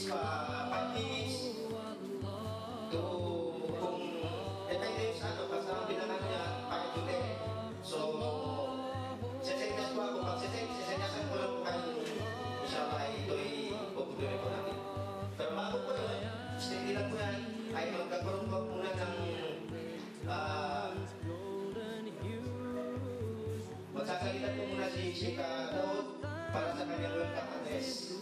5 minutes to kung depende sa ano, basta ang binanan niya, kahit hindi. So, sisenyas po ako. Pag sisenyasan ko lang po kayo, inshallah, ito'y puputuloy po natin. Pero bago po yun, steady lang po yan, ay magkakaroon po muna ng magsasalita po muna si Sheikha Daud para sa kanyang welcome address.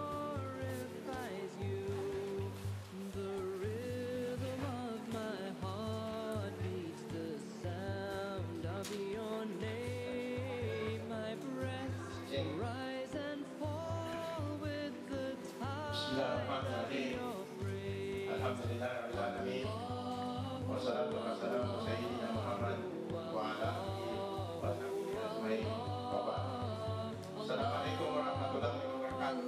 Bismillahirrahmanirrahim. Alhamdulillah rabbil alamin. Wassalatu wassalamu ala sayyidina Muhammad wa ala alihi wa sahbihi ajmain. Assalamualaikum warahmatullahi wabarakatuh.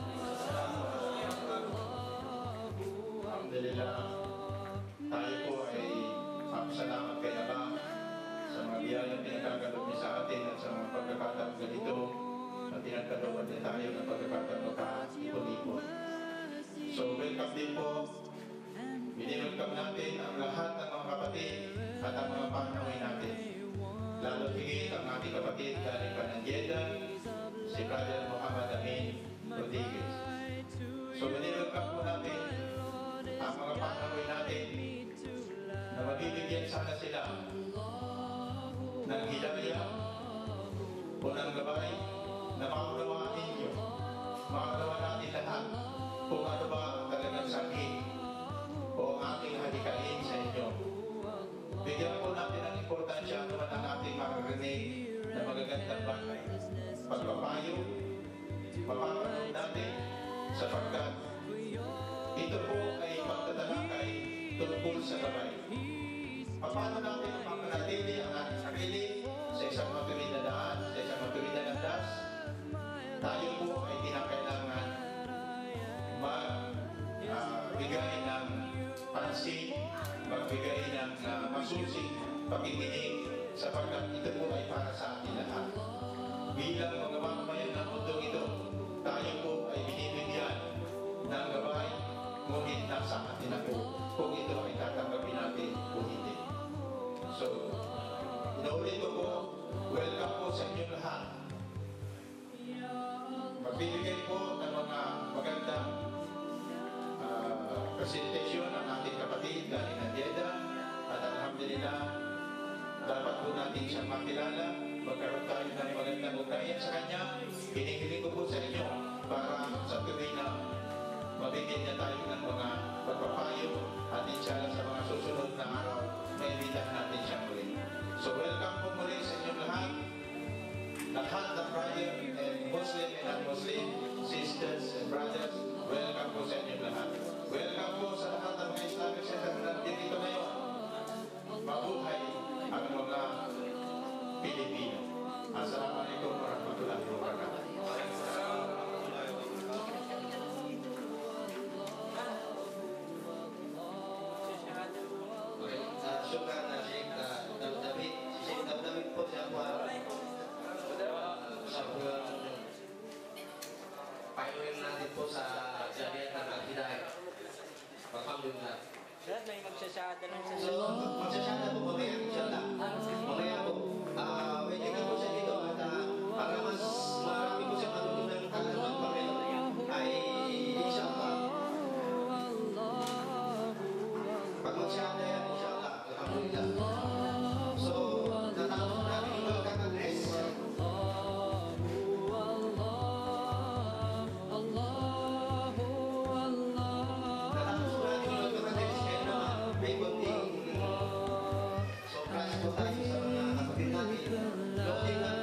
Alhamdulillah, tayo po ay magpasalamat kay Allah sa mga biyayang pinagkakaloob niya sa atin at sa mga pagkakataong ganito na tinagkalooban din tayo ng pagkakataong makaipon-ipon. So, welcome din po. Binilugkam natin ang lahat ng mga kapatid at ang mga panawin natin. Lalo higit ang ating kapatid galing pa ng Jeddah, si Brother Muhammad Amin Rodriguez. So, binilugkam po natin ang mga panawin natin na mabibigyan sana sila ng hidayah o ng gabay na maunawaan ninyo, makagawa natin lahat kung ano ba ang talagang sakit o ating halikain sa inyo. Bigyan po natin ang importansya naman ang ating makarinig na magagandang bagay. Pagpapayo, mapapanood natin sapagkat ito po ay pagtatalakay tungkol sa gabay. Paano natin mapanatili ang ating sarili sa isang matuwid na daan, sa isang matuwid na landas? Tayo po ay kinakailangan magbigay ng pansin, magbigay ng masusing pakikinig sapagkat ito po ay para sa atin lahat. Bilang mga mamamayan ng mundo ito, tayo po ay binibigyan ng gabay, ngunit nasa atin na po kung ito ay tatanggapin natin o hindi. So, inuulit ko po, welcome po sa inyong lahat. Magbibigay po ng mga magandang presentasyon ng ating kapatid galing ng Jeddah at alhamdulillah dapat po natin siyang makilala, magkaroon tayo ng magandang ugnayan sa kanya. Hinihiling ko po sa inyo para sa tuwing na mabigyan niya tayo ng mga pagpapayo at inshallah sa mga susunod na araw maibitahan natin siya muli. So welcome po muli sa inyong lahat. Lahat ng brother and Muslim and non-Muslim, sisters and brothers, welcome po sa inyong lahat. Welcome po sa lahat ng mga Islamic Center na dito ngayon. Mabuhay ang mga Pilipino. Assalamualaikum warahmatullahi wabarakatuh. Syukran na Sheikh David. Si Sheikh David po siya po payuhin natin po sa Jamiat ng Al-Hidayah. Alhamdulillah. Dad, may magsasyada lang sa So, magsasyada po mamaya, inshallah. Mamaya po. Waiting po siya dito at para mas marami po siya matutunan ng kaalaman pa rin ay inshallah. Pag magsasyada yan, inshallah. Alhamdulillah. So, natapos natin yung welcome address. May konting surprise po tayo sa mga kapatid natin. Loading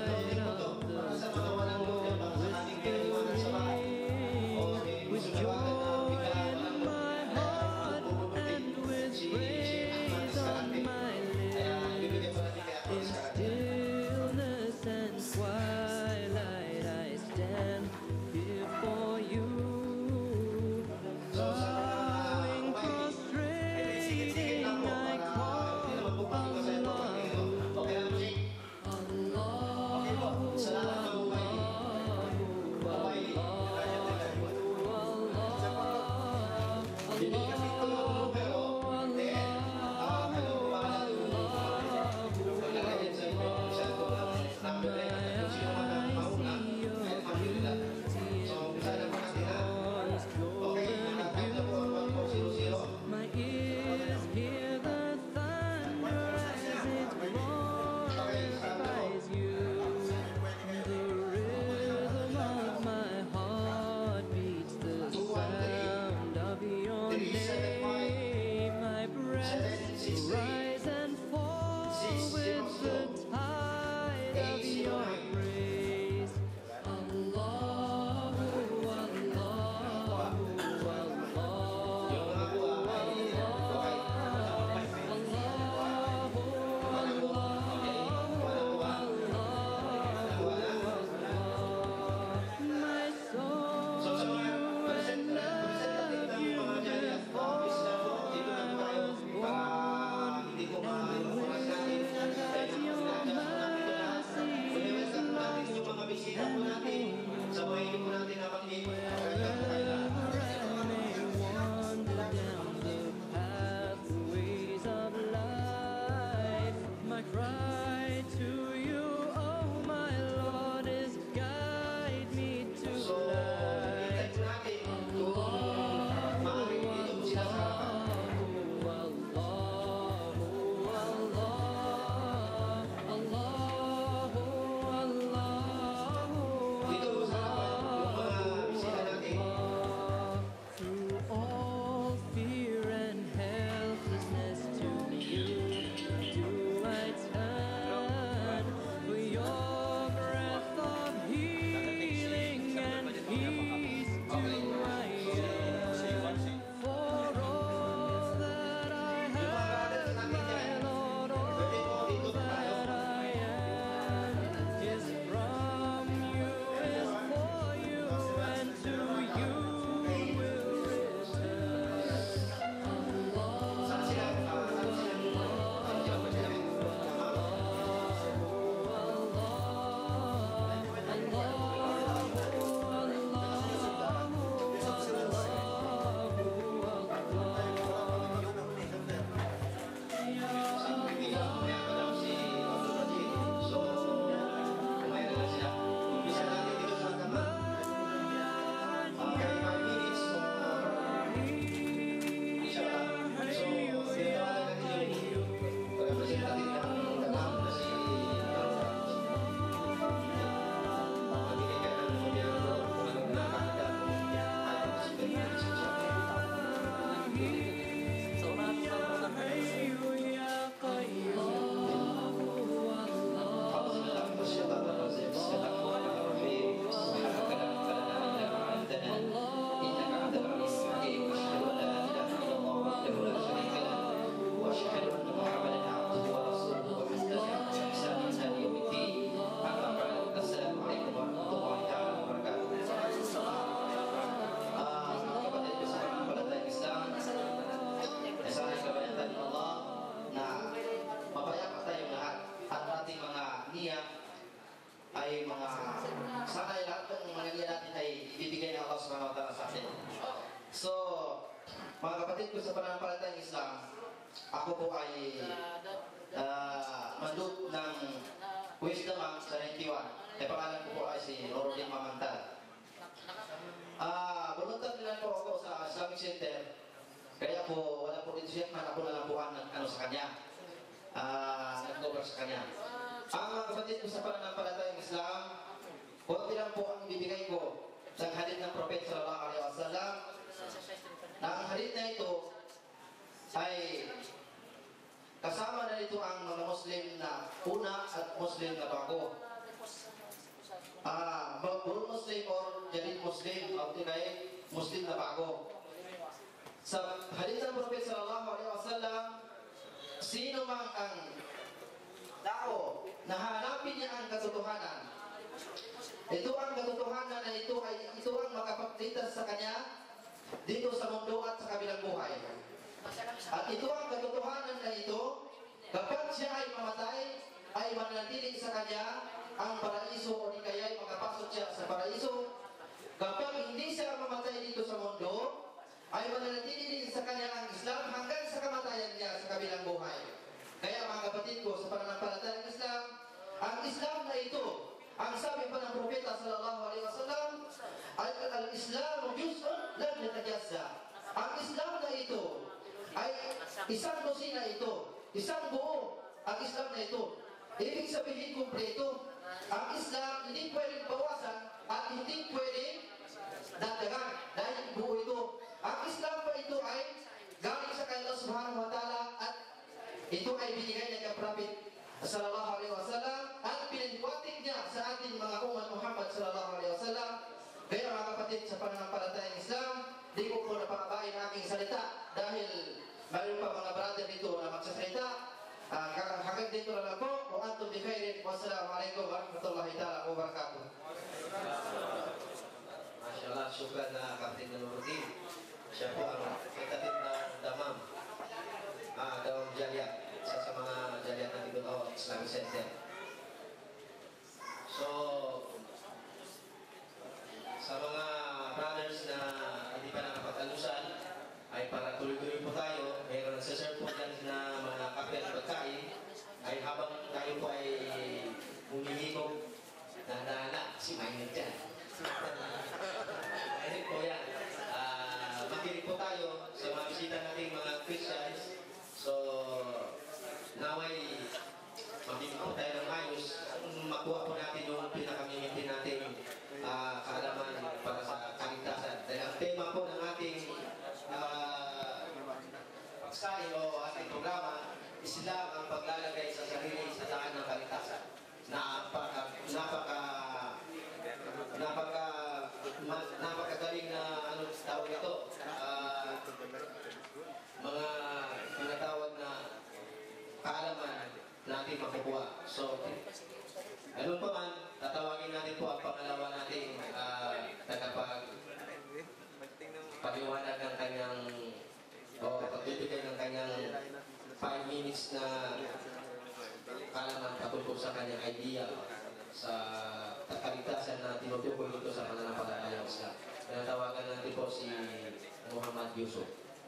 sana ay lahat ng mangyayari natin ay ibibigay ng Allah subhanahu wa ta'ala sa atin. So, mga kapatid ko sa pananampalatayang Islam, ako po ay mandut ng Wisdom Act sa 91. Pangalan ko po ay si Norodin Mamantal. Volunteer lang po ako sa Islamic Center. Kaya po, wala po dito siya, ako na lang po ang sa kanya. Nag-cover sa kanya. Ang mga kapatid ko sa pananampalatayang Islam, konti lang po ang bibigay ko sa hadith ng Prophet sallallahu alaihi wasallam. Na ang hadith na ito ay kasama na dito ang mga Muslim na una at Muslim na bago. Puro Muslim or Jadid Muslim o tinay Muslim na bago. Sa hadith ng Prophet sallallahu alaihi wasallam, sino mang ang tao na hanapin niya ang katotohanan, ito ang katotohanan na ito ang makapagligtas sa kanya dito sa mundo at sa kabilang buhay. At ito ang katotohanan na ito, kapag siya ay mamatay, ay mananatili sa kanya ang paraiso o di kaya ay makapasok siya sa paraiso. Kapag hindi siya mamatay dito sa mundo, ay mananatili din sa kanya ang Islam hanggang sa kamatayan niya sa kabilang buhay. Kaya mga kapatid ko, sa pananampalatayang Islam, ang Islam na ito, ang sabi pa ng Propeta sallallahu alaihi wasallam, ay al-Islam juz'un lam yatajazza. Ang Islam na ito ay isang dosina ito, isang buo ang Islam na ito. Ibig sabihin kumpleto. Ang Islam hindi pwedeng bawasan at hindi pwedeng dagdagan dahil buo ito. Ang Islam pa ito ay galing sa kay Allah subhanahu wa ta'ala at ito ay binigay ng Prophet sallallahu alaihi wasallam at pinagwatig niya sa ating mga umat Muhammad sallallahu alaihi wasallam. Kaya mga kapatid, sa pananampalatayang Islam, di ko po napabain ang aking salita dahil mayroon pa mga brother dito na magsasalita. Hanggang dito na lang po. Wa antum bi khairin. Wassalamualaikum warahmatullahi ta'ala wabarakatuh. Masyaallah, syukran na Kapten Nuruddin. Siya po ang kapatid ng Damam. Damam Jaliyat. Isa sa mga Jaliyat ng Ibon Islamic Center. So, sa mga brothers na hindi pa nakapag-alusan, ay para tuloy-tuloy po tayo. Mayroon nagsaserve po dyan na mga kape at pagkain. Ay habang tayo po ay humihigop, dahan-dahan si Maynard dyan. Ayun po yan. Makinig po tayo sa mga bisita nating mga Christians. So, naway makinig po tayo ng ayos. Makuha po natin yung pinakamimitin natin kaalaman para sa kaligtasan. Dahil ang tema po ng ating pagsahin o ating programa, Islam ang paglalagay sa sarili sa daan ng kaligtasan. Napakagaling na ano tawag ito, mga tinatawag na kaalaman natin makukuha. So, ano pa man, tatawagin natin po ang pangalawa nating paliwanag ng kanyang o pagbibigay ng kanyang 5 minutes na kaalaman patungkol sa kanyang idea sa kaligtasan na tinutukoy dito sa pananampalatayang Islam. Tinatawagan natin po si Muhammad Yusuf.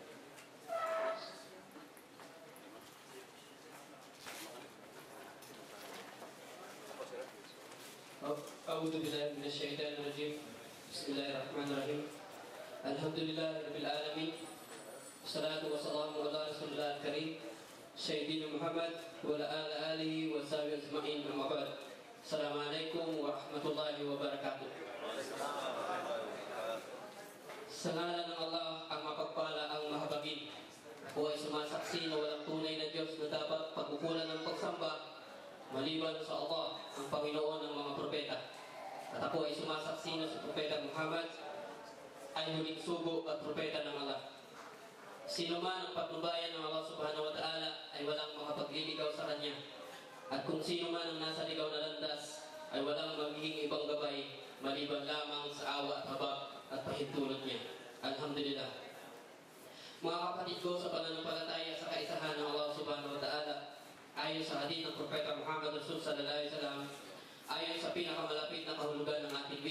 أعوذ بالله من الشيطان الرجيم بسم الله الرحمن الرحيم الحمد لله رب العالمين والصلاة والسلام على رسول الله الكريم سيدنا محمد وعلى آله وصحبه أجمعين أما بعد السلام عليكم ورحمة الله وبركاته. Sa ngalan ng Allah ang mapagpala ang mahabagin. Ako ay sumasaksi na walang tunay na Diyos na dapat pagkukulan ng pagsamba maliban sa Allah, ang Panginoon ng mga propeta. At ako ay sumasaksi na si Propeta Muhammad ay huling sugo at propeta ng Allah. Sino man ang patnubayan ng Allah subhanahu wa ta'ala ay walang makapagliligaw sa kanya. At kung sino man ang nasa ligaw na landas ay walang magiging ibang gabay maliban lamang sa awa at habag at pahintulot niya. Alhamdulillah. Mga kapatid ko sa pananampalataya sa kaisahan ng Allah subhanahu wa ta'ala, ayon sa hadith ng Propeta Muhammad Rasul sallallahu alaihi wasallam, ayon sa pinakamalapit na kahulugan ng ating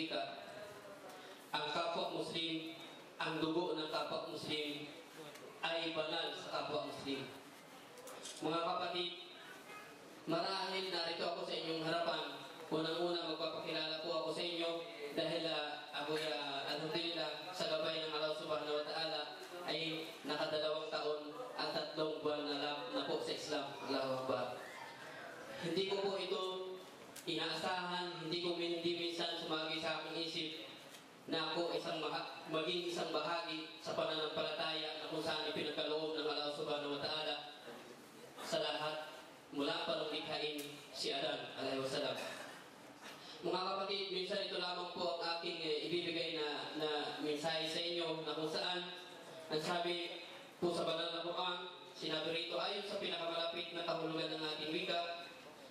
ang dugo ng kapwa Muslim ay banal sa kapwa Muslim. Mga kapatid, marahil narito ako sa inyong harapan. Unang-una magpapakilala po ako sa inyo dahil ako'y alhamdulillah sa gabay ng Allah Subhanahu wa Ta'ala ay nakadalawang taon at 3 buwan na po sa Islam. Allahu Akbar. Hindi ko po ito inaasahan, hindi minsan sumagi sa aking isip na ako maging isang bahagi sa pananampalataya na kung saan ipinagkaloob ng Allah Subhanahu wa Ta'ala sa lahat mula pa nung likhain si Adan alayhi wasalam. Mga kapatid, minsan ito lamang po ang aking ibibigay na mensahe sa inyo na kung saan ang sabi po sa banal na Quran, sinabi rito ayon sa pinakamalapit na kahulugan ng ating wika,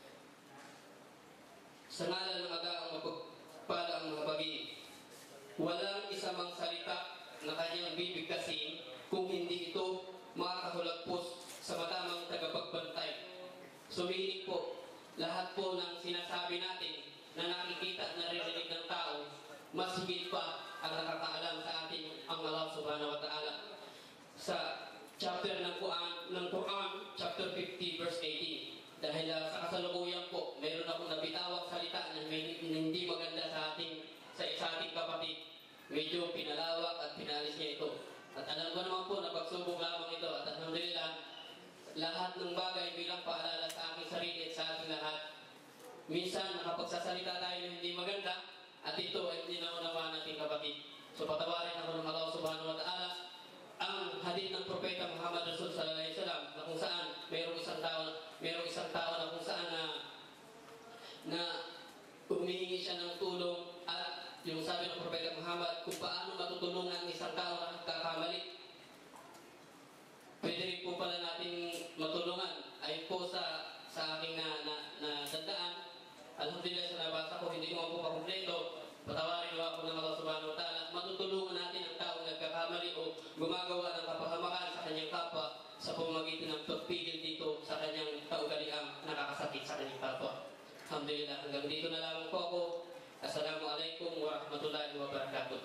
sa ngalan ng agaang mapagpala ang mahabagi, walang isa mang salita na kanyang bibigkasin kung hindi ito makakahulagpos sa matamang tagapagbantay. Sumihiling po, lahat po ng sinasabi natin na nakikita at naririnig ng tao, mas higit pa ang nakakaalam sa atin ang Allah Subhanahu wa Ta'ala. Sa chapter ng Quran, chapter 50, verse 18. Dahil sa kasalukuyan po, meron akong nabitawang salita na hindi maganda sa ating kapatid. Medyo pinalawak at pinalis niya ito. At alam ko naman po na pagsubok lamang ito. At alhamdulillah, lahat ng bagay bilang paalala sa aking sarili at sa ating lahat. Minsan nakapagsasalita tayo na hindi maganda at ito ay hindi naunawa nating kapatid. So patawarin ako ng Allah Subhanahu wa Ta'ala ang hadith ng Propeta Muhammad Rasul Sallallahu Alaihi Wasallam na kung saan mayroong isang tao na kung saan na humihingi siya ng tulong at yung sabi ng Propeta Muhammad kung paano matutulungan ang isang tao na nagkakamali. Pwede rin po pala natin matulungan ay po sa aking natandaan. Alhamdulillah sa nabasa ko, hindi ko po pakumpleto. Patawarin ako ng Allah Subhanahu wa Ta'ala. Matutulungan natin ang tao nagkakamali o gumagawa ng kapahamakan sa kanyang kapwa sa pamamagitan ng pagpigil dito sa kanyang kaugaliang nakakasakit sa kanyang kapwa. Alhamdulillah, hanggang dito na lamang po ako. Assalamualaikum warahmatullahi wabarakatuh.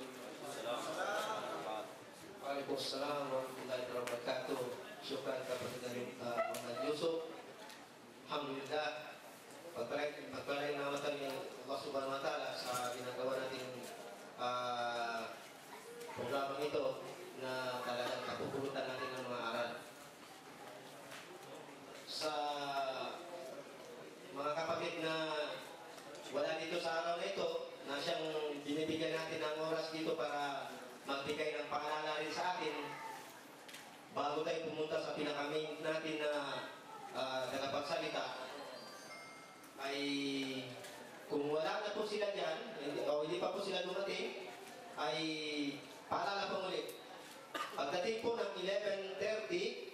Waalaikumsalam warahmatullahi wabarakatuh. Syukran kepada Muhammad Yusuf. Alhamdulillah, pagpalain naman tayo ng Allah Subhanahu wa Ta'ala sa ginagawa natin programang ito na talagang napupulutan natin ng mga aral. Sa mga kapatid na wala dito sa araw na ito, na siyang binibigyan natin ng oras dito para magbigay ng paalala rin sa atin, bago tayo pumunta sa pinaka-main natin na tagapagsalita, ay kung wala na po sila dyan, o hindi pa po sila dumating, ay paalala po ulit. Pagdating po ng 11:30,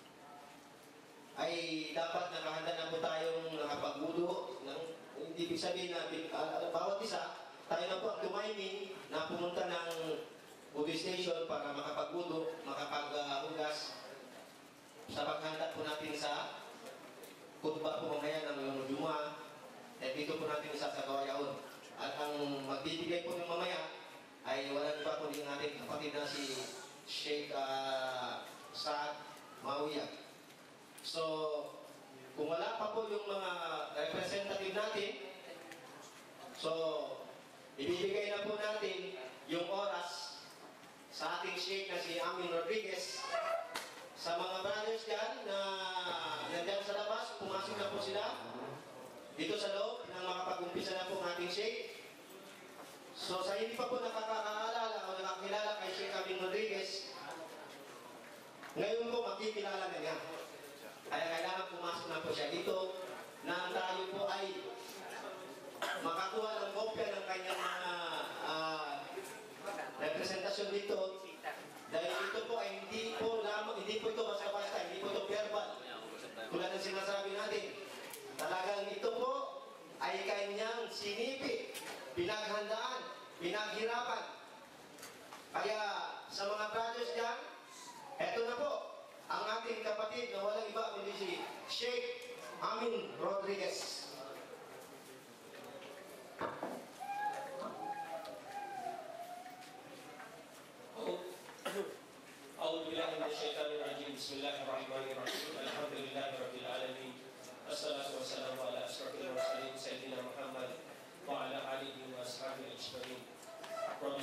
ay dapat nakahanda na po tayong nakapagbudo. Hindi ibig sabihin na bawat isa, tayo na po ang tumiming na pumunta ng Buddhist station para makapagbudo, makapaghugas sa paghanda po natin sa khutbah po mamaya ng yung Juma. Dito po natin isasagawa yaon. At ang magbibigay po ng mamaya ay walang iba po din natin kapatid na si Sheikh Saad Mawiya. So, kung wala pa po yung mga representative natin, so, ibibigay na po natin yung oras sa ating Sheikh na si Amin Rodriguez. Sa mga brothers dyan na nandyan sa labas, pumasok na po sila dito sa loob nang makapag-umpisa na po ng ating Sheikh. So sa hindi pa po nakakaalala o nakakilala kay Sheikh Amin Rodriguez, ngayon po makikilala na niya. Kaya kailangan pumasok na po siya dito na tayo po ay makakuha ng kopya ng kanyang mga representasyon dito. Dahil ito po ay hindi po ito basta-basta, hindi po ito verbal. Tulad ng sinasabi natin, talagang ito po ay kanyang sinipi, pinaghandaan, pinaghirapan. Kaya sa mga brothers dyan, eto na po ang ating kapatid na walang iba kundi si Sheikh Amin Rodriguez.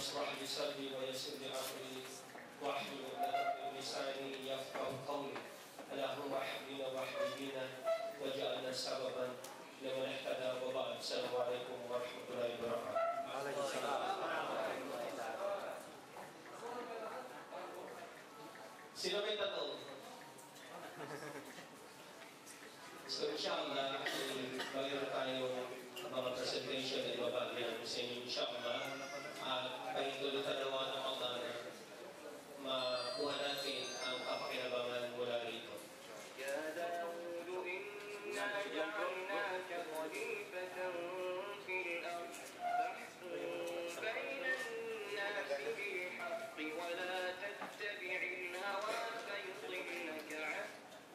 اشرح لي صدري ويسر لي امري واحلل عقدة من لساني يفقهوا قولي اللهم احفظنا واحفظ بنا واجعلنا سببا لمن اهتدى وبعد السلام عليكم ورحمه الله وبركاته. Sino may tanong? So inshallah, mayroon tayong mga presentation na ibabagi namin sa inyo inshallah. At pahintulutan naman ng Allah na makuha natin ang kapakinabangan mula rito. يا داود إنا جعلناك خليفة في الأرض فاحكم بين الناس بالحق ولا تتبع الهوى فيضلك عن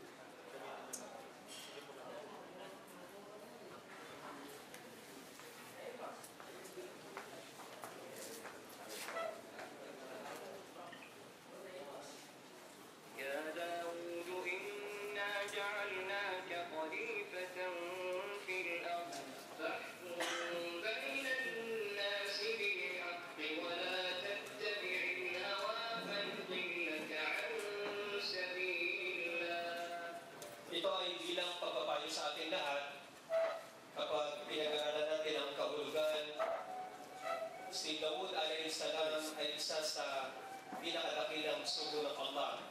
يا داود إنا جعلناك خليفة في الأرض فاحكم بين الناس بالحق ولا تتبع الهوى فيضلك عن سبيل الله. Ito ay bilang pagpapayo sa ating lahat kapag pinag-aralan natin ang kahulugan. Si Daud alayhi salam ay isa sa pinakadakilang sugo ng Allah.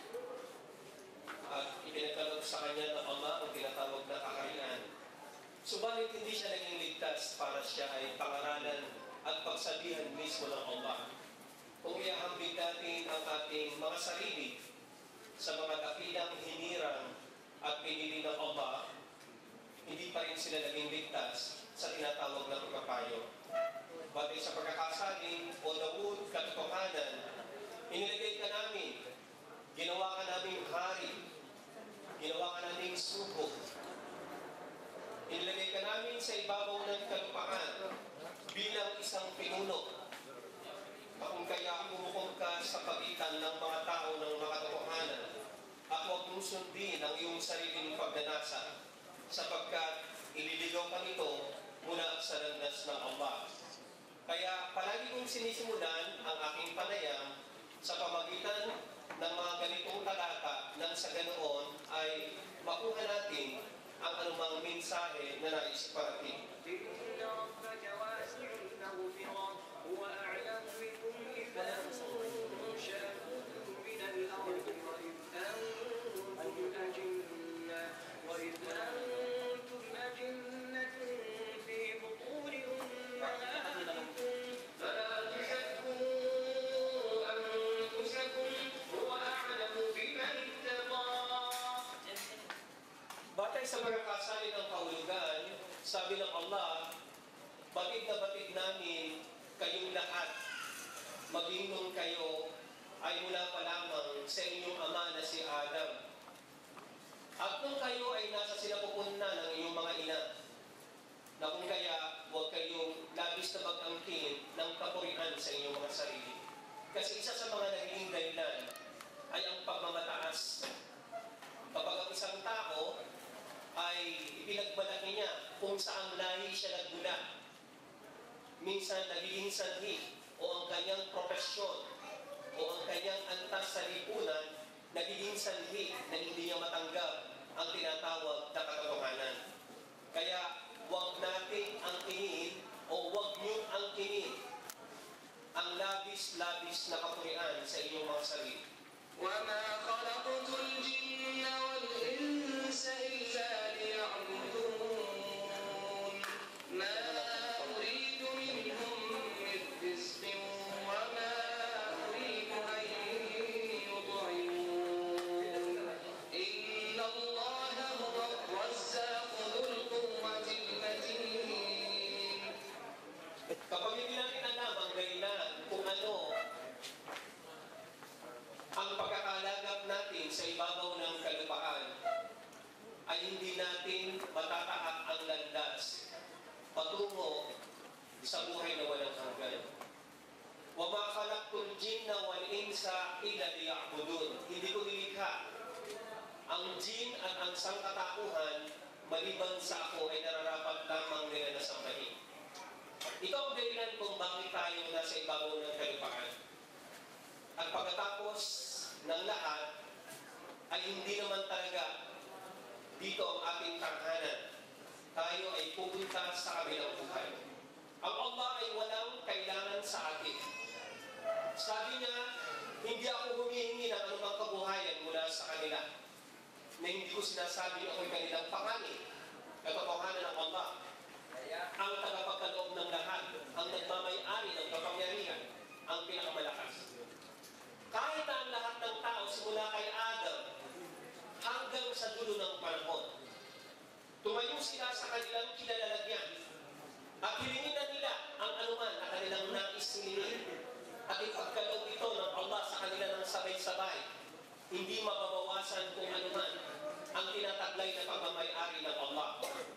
At ipinagkaloob sa kanya ng Allah ang tinatawag na kaharian. Subalit hindi siya naging ligtas para siya ay pangaralan at pagsabihan mismo ng Allah. Kung iahambing natin ang ating mga sarili sa mga dakilang hinirang at pinili ng Allah, hindi pa rin sila naging ligtas sa tinatawag na pagpapayo. Batay sa pagkakasabi, O Daud, katotohanan, inilagay ka namin, ginawa ka naming hari, ginawa ka naming suko, inilagay ka namin sa ibabaw ng kalupaan bilang isang pinuno. Kung kaya umukom ka sa pagitan ng mga tao ng mga katotohanan at huwag mong sundin ang iyong sariling pagnanasa sapagkat ililigaw ka nito mula sa landas ng Allah. Kaya palagi kong sinisimulan ang aking panayam sa pamagitan ng mga ganitong talata nang sa ganoon ay makuha natin ang anumang mensahe na nais parating. إن ربك واسع المغفرة هو أعلم بكم إذ أنشأكم من الأرض وإذ أنتم أجنة في بطون أمهاتكم فلا تزكوا أنفسكم هو أعلم بمن اتقى. Batay sa pagkakasalit ng kahulugan, sabi ng Allah, batid na batid namin kayong lahat, maging nung kayo ay mula pa lamang sa inyong ama na si Adam. At nung kayo ay nasa sinapupunan ng inyong mga ina, na kung kaya huwag kayong labis na mag-angkin ng kapurihan sa inyong mga sarili. Kasi isa sa mga naging dahilan ay ang pagmamataas. Kapag ang isang tao ay ipinagmalaki niya kung saang lahi siya nagmula, minsan nagiging sanhi o ang kanyang profesyon o ang kanyang antas sa lipunan nagiging sanhi na hindi niya matanggap ang tinatawag na katotohanan. Kaya huwag nating angkinin o huwag niyong angkinin ang labis-labis na kapurian sa inyong mga sarili. وما خلقت الجن والإنس إلا ليعبدون ما أريد منهم من رزق وما أريد أن يطعمون إن الله هو الرزاق ذو القوة المتين. Kapag hindi natin alam ang dahilan kung ano ang pagkakalagap natin sa ibabaw ng kalupaan, ay hindi natin matatahak ang landas patungo sa buhay na walang hanggan. وَمَا خَلَقْتُ الْجِنَّ وَالْإِنسَ إِلَّا لِيَعْبُدُونَ. Hindi ko nilikha ang jin at ang sangkatauhan maliban sa ako ay nararapat lamang nila na sambahin. Ito ang dahilan kung bakit tayo nasa ibabaw ng kalupaan. At pagkatapos ng lahat, ay hindi naman talaga dito ang ating tanghanan. Tayo ay pupunta sa kabilang buhay. Ang Allah ay walang kailangan sa atin. Sabi niya, hindi ako humihingi ng anumang kabuhayan mula sa kanila. Na hindi ko sinasabi ako'y kanilang panganin. Katotohanan ng Allah, ang tagapagkaloob ng lahat, ang nagmamay-ari ng kapangyarihan, ang pinakamalakas. Kahit na ang lahat ng tao simula kay Adam hanggang sa dulo ng panahon, tumayo sila sa kanilang kinalalagyan at hilingin na nila ang anuman na kanilang nais hilingin at ipagkaloob ito ng Allah sa kanila ng sabay-sabay. Hindi mababawasan kung anuman ang tinataglay na pagmamay-ari ng Allah.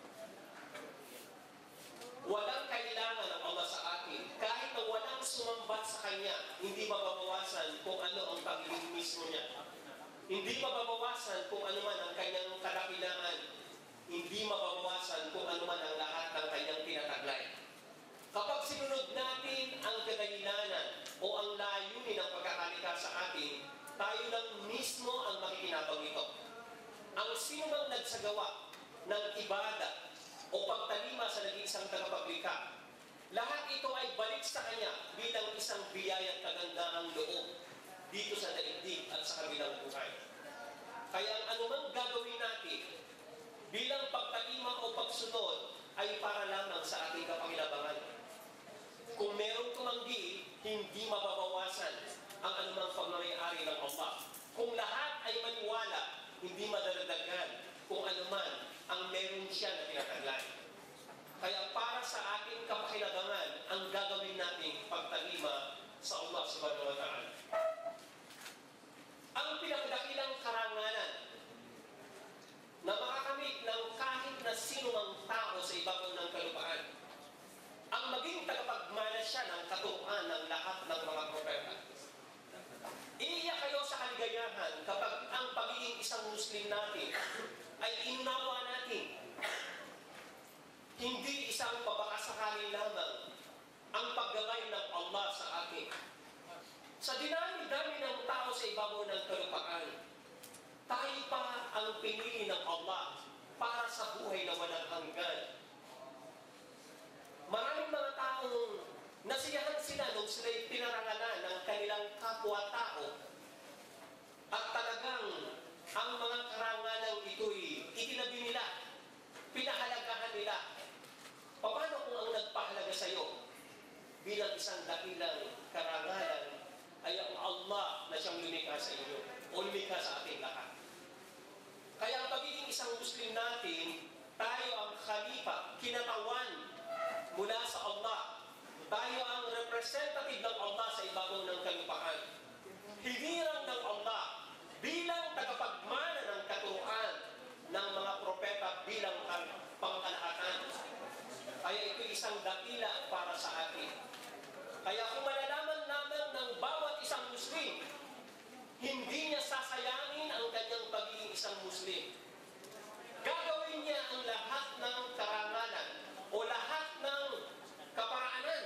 Walang kailangan ng Allah sa atin. Kahit na walang sumambat sa Kanya, hindi mababawasan kung ano ang pagiging mismo niya. Hindi mababawasan kung ano man ang Kanyang kadakilaan. Hindi mababawasan kung ano man ang lahat ng Kanyang tinataglay. Kapag sinunod natin ang kadahilanan o ang layunin ng pagkakalikha sa atin, tayo lang mismo ang makikinabang ito. Ang sino mang nagsagawa ng ibada o pagtalima sa nag-iisang tagapaglikha, lahat ito ay balik sa Kanya bilang isang biyaya at kagandahang loob dito sa daigdig at sa kabilang buhay. Kaya ang anumang gagawin natin bilang pagtalima o pagsunod ay para lamang sa ating kapanginabangan. Kung merong tumanggi, hindi mababawasan ang anumang pagmamayari ng Allah. Kung lahat ay maniwala, hindi madadagdagan kung anuman ang meron siya na tinataglay. Kaya para sa ating kapakinabangan, ang gagawin nating pagtalima sa Allah subhanahu wa ta'ala. Ang pinakadakilang karangalan na makakamit ng kahit na sino mang tao sa ibabaw ng kalupaan, ang maging tagapagmana siya ng katuruan ng lahat ng mga propeta. Iiyak kayo sa kaligayahan kapag ang pagiging isang Muslim natin ay inunawa natin. Hindi isang pabakasakali lamang ang paggabay ng Allah sa atin. Sa dinami-dami ng tao sa ibabaw ng kalupaan, tayo pa ang pinili ng Allah para sa buhay na walang hanggan. Maraming mga taong nasiyahan sila nung sila'y pinarangalan ng kanilang kapwa-tao at talagang ang mga karangalang ito'y itinabi nila, pinahalagahan nila. Paano kung ang nagpahalaga sa iyo bilang isang dakilang karangalan ay ang Allah na siyang lumikha sa inyo o lumikha sa ating lahat? Kaya ang pagiging isang Muslim natin, tayo ang khalifa, kinatawan mula sa Allah. Tayo ang representative ng Allah sa ibabaw ng kalupaan. Hinirang ng Allah bilang tagapagmana ng katuruan ng mga propeta bilang pangkalahatan. Kaya ito isang dakila para sa atin. Kaya kung malalaman naman ng bawat isang Muslim, hindi niya sasayangin ang kanyang pagiging isang Muslim. Gagawin niya ang lahat ng karangalan o lahat ng kaparaanan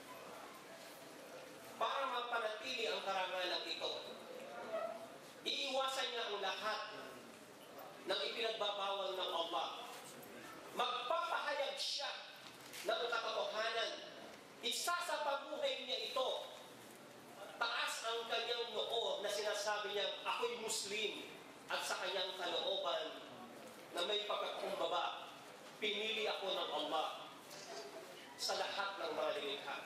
para mapanatili ang karangalan ito. Iiwasan niya ang lahat ng ipinagbabawal ng Allah. Magpapahayag siya ng katotohanan. Isa sa pamuhay niya ito, taas ang kanyang noo na sinasabi niya, ako'y Muslim, at sa kanyang kalooban na may pagkakumbaba, pinili ako ng Allah sa lahat ng mga lilikha.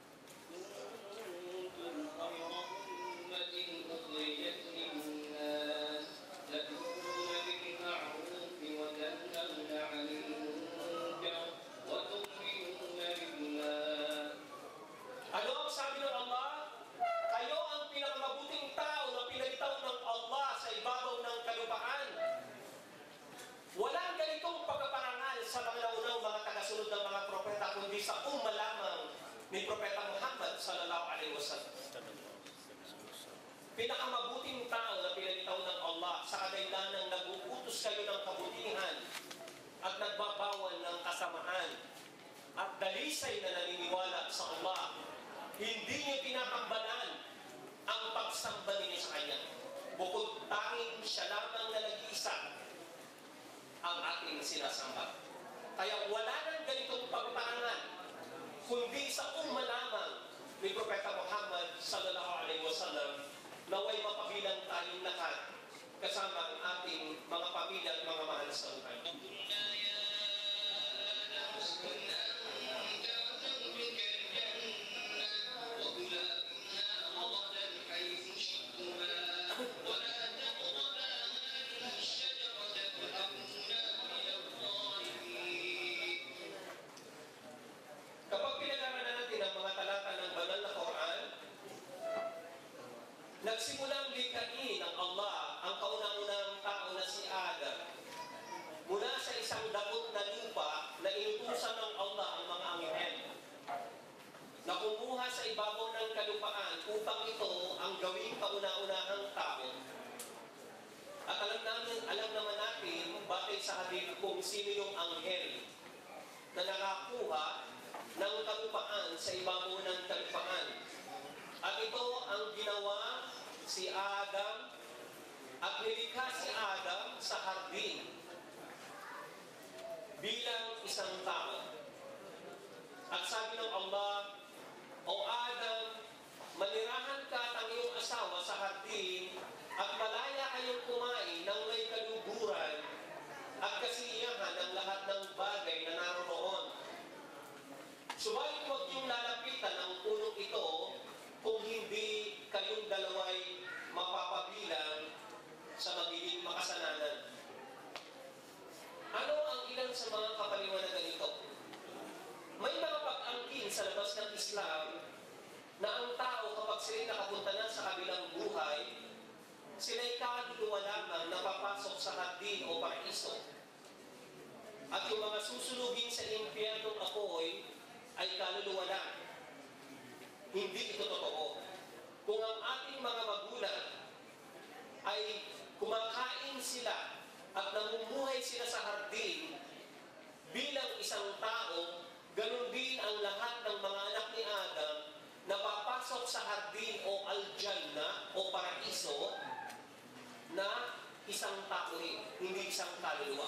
Ano ang sabi ng Allah? Kayo ang pinakamabuting tao na pinalitaw ng Allah sa ibabaw ng kalupaan. Walang ganitong pagkaparangal sa mga naunang mga tagasunod ng mga propeta, kundi sa lamang ni Propeta Muhammad sallallahu alaihi wasallam. Pinakamabuting tao na pinalitaw ng Allah sa kadahilanang nag-uutos kayo ng kabutihan at nagbabawal ng kasamaan. at dalisay na naniniwala sa Allah, hindi niyo tinatambalan ang pagsamba ninyo sa Kanya. Bukod tanging siya lamang na nag-iisa ang ating sinasamba. Kaya wala nang ganitong pagparangan, kundi sa lamang ni Propeta Muhammad sallallahu alaihi wasallam, naway mapabilang tayong lahat kasama ang ating mga pamilya at mga mahal sa buhay. Kapag pinag-aralan natin ang mga talata ng banal na Quran, nagsimulang likhain ng Allah ang kaunang-unang tao na si Adam mula sa isang dakot na lupa na inutusan ng Allah ang mga anghel na kumuha sa ibabaw ng kalupaan upang ito ang gawing kauna-unahang tao. At alam naman natin bakit sa hadith kung sino yung anghel na nakakuha ng kalupaan sa ibabaw ng kalupaan. At ito ang ginawa si Adam at nilikha si Adam sa hardin bilang isang tao. At sabi ng Allah, O Adam, manirahan ka at ang iyong asawa sa hardin at malaya kayong kumain ng may kaluguran at kasiyahan ng lahat ng bagay na naroon. Subalit huwag niyong lalapitan ang punong ito kung hindi kayong dalaway mapapabilang sa magiging makasalanan. Ano ang ilan sa mga kapaliwanagan nito? May mga pag-angkin sa labas ng Islam na ang tao kapag sila'y nakapunta na sa kabilang buhay, sila'y kaluluwa lamang na papasok sa hardin o paraiso. At yung mga susunugin sa impyernong apoy ay kaluluwa lang. Hindi ito totoo. Kung ang ating mga magulang ay kumakain sila at namumuhay sila sa hardin bilang isang tao, ganun din ang lahat ng mga anak ni Adam na papasok sa hardin o al-Jannah o paraiso na isang tao rin, hindi isang kaluluwa.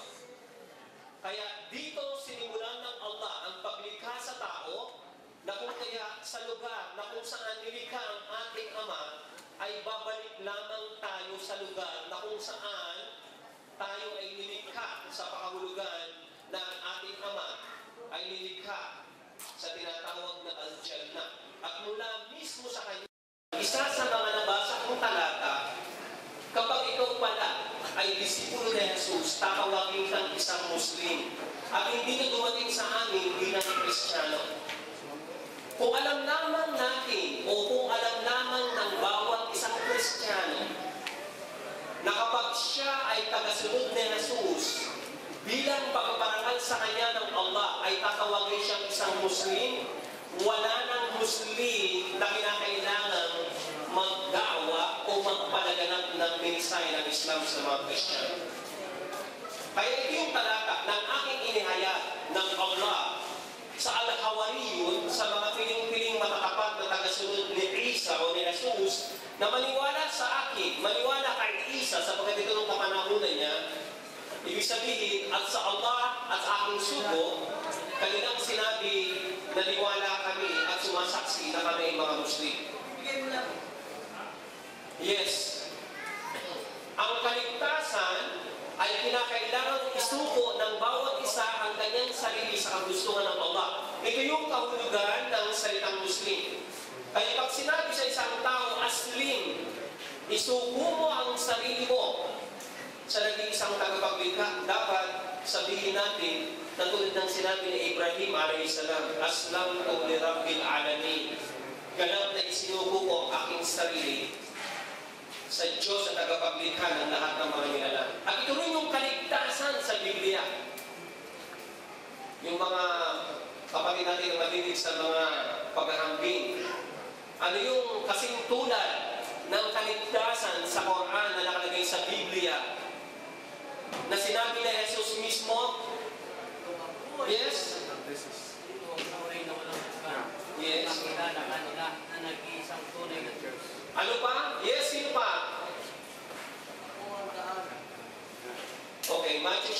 Kaya dito sinimulan ng Allah ang paglikha sa tao na kung kaya sa lugar na kung saan nilikha ang ating Ama ay babalik lamang tayo sa lugar na kung saan tayo ay nilikha sa pakahulugan na ang ating Ama ay nilikha sa tinatawag na al-Jannah. At mula mismo sa kanya, isa sa mga nabasa kong talata, kapag ikaw pala ay disipulo ni Jesus, tatawagin kang isang Muslim at hindi ka dumating sa amin bilang Kristiyano. Kung alam lamang natin o kung alam lamang ng bawat isang Kristiyano na kapag siya ay tagasunod ni Jesus bilang pagpaparangal sa kanya ng Allah ay tatawagin siyang isang Muslim, wala ng Muslim na kinakailangan magdawa o magpalaganap ng minisay ng Islam sa mga Kristiyano. Kaya ito yung talata ng aking inihayag ng Allah sa Al-Hawariyun, sa mga piling-piling matatapat na tagasunod ni Isa o ni Jesus, na maniwala sa akin, maniwala kay Isa sapagkat ito nung kapanahunan niya, ibig sabihin, at sa Allah at sa aking sugo, kanilang sinabi, naniwala kami at sumasaksi na kami ay mga Muslim. Yes. Ang kaligtasan ay kinakailangan isuko ng bawat isa ang kanyang sarili sa kagustuhan ng Allah. Ito yung kahulugan ng salitang Muslim. Kaya pag sinabi sa isang tao, aslim, isuko mo ang sarili mo sa nag-iisang tagapaglikha, dapat sabihin natin na tulad ng sinabi ni Ibrahim a.s. Aslamtu li Rabbil Alamin. Ganap na isinuko ko ang aking sarili sa Diyos at tagapaglikha ng lahat ng mga nilalang. At ito rin yung kaligtasan sa Biblia. Yung mga kapatid natin na madinig sa mga paghahambing. Ano yung kasing tulad ng kaligtasan sa Quran na nakalagay sa Biblia na sinabi na Jesus mismo? Yes? Ano pa? Yes, sino pa? Okay, Matthew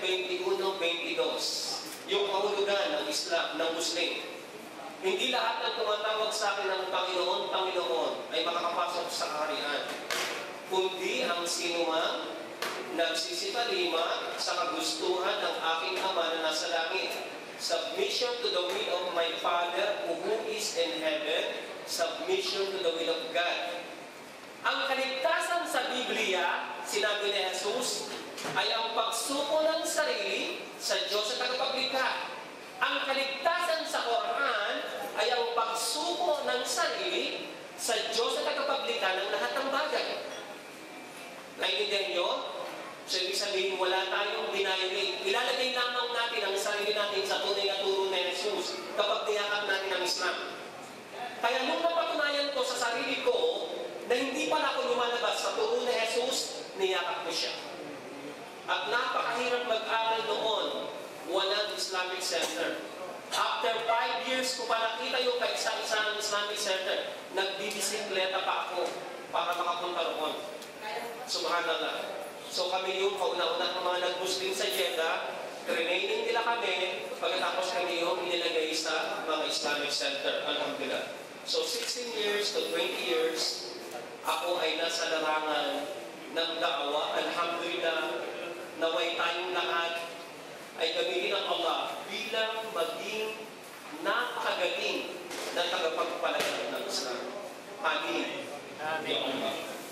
7:21-22. Yung kahulugan ng Islam, ng Muslim. Hindi lahat ng tumatawag sa akin ng Panginoon, Panginoon ay makakapasok sa kaharian. Kundi ang sinumang nagsisitalima sa kagustuhan ng aking Ama na nasa langit. Submission to the will of my Father who is in heaven. Submission to the will of God. Ang kaligtasan sa Biblia, sinabi ni Jesus, ay ang pagsuko ng sarili sa Diyos sa tagapaglikha. Ang kaligtasan sa Quran ay ang pagsuko ng sarili sa Diyos sa tagapaglikha ng lahat ng bagay. Naiintindihan nyo? So, ibig sabihin, wala tayong denial. Ilalagay lamang natin ang sarili natin sa tunay na turo ni Jesus kapag niyakap natin ang Islam. Kaya nung napatunayan ko sa sarili ko na hindi pala ako lumalabas sa turo ni Jesus, niyakap ko siya. At napakahirap mag-aral noon, walang Islamic Center. After 5 years ko pa nakita yung kaisa-isang Islamic Center, nagbibisikleta pa ako para makapunta roon. Subhanallah. So kami yung kauna-una ng mga nag-Muslim sa Jeddah, training nila kami, pagkatapos kami yung inilagay sa mga Islamic Center. Alhamdulillah. So 16 years to 20 years, ako ay nasa larangan ng da'wa. Alhamdulillah, naway tayong lahat ay gamitin ng Allah bilang maging napakagaling na tagapagpalagan ng Islam. Amin. Amin.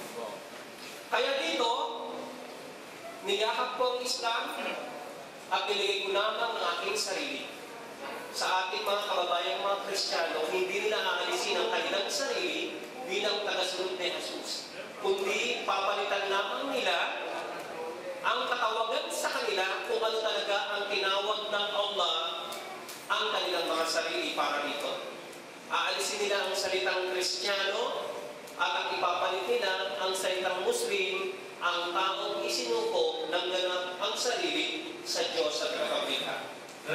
Kaya dito, niyakap ko ang Islam at nilagay ko lamang ang aking sarili. Sa ating mga kababayang mga Kristiyano, hindi nila aalisin ang kanilang sarili bilang tagasunod ni Jesus. Kundi papalitan lamang nila ang katawagan sa kanila kung ano talaga ang tinawag ng Allah ang kanilang mga sarili para dito. Aalisin nila ang salitang Kristiyano at ang ipapalit nila ang salitang Muslim, ang taong isinuko ng ganap ang sarili sa Diyos at kapaglikha.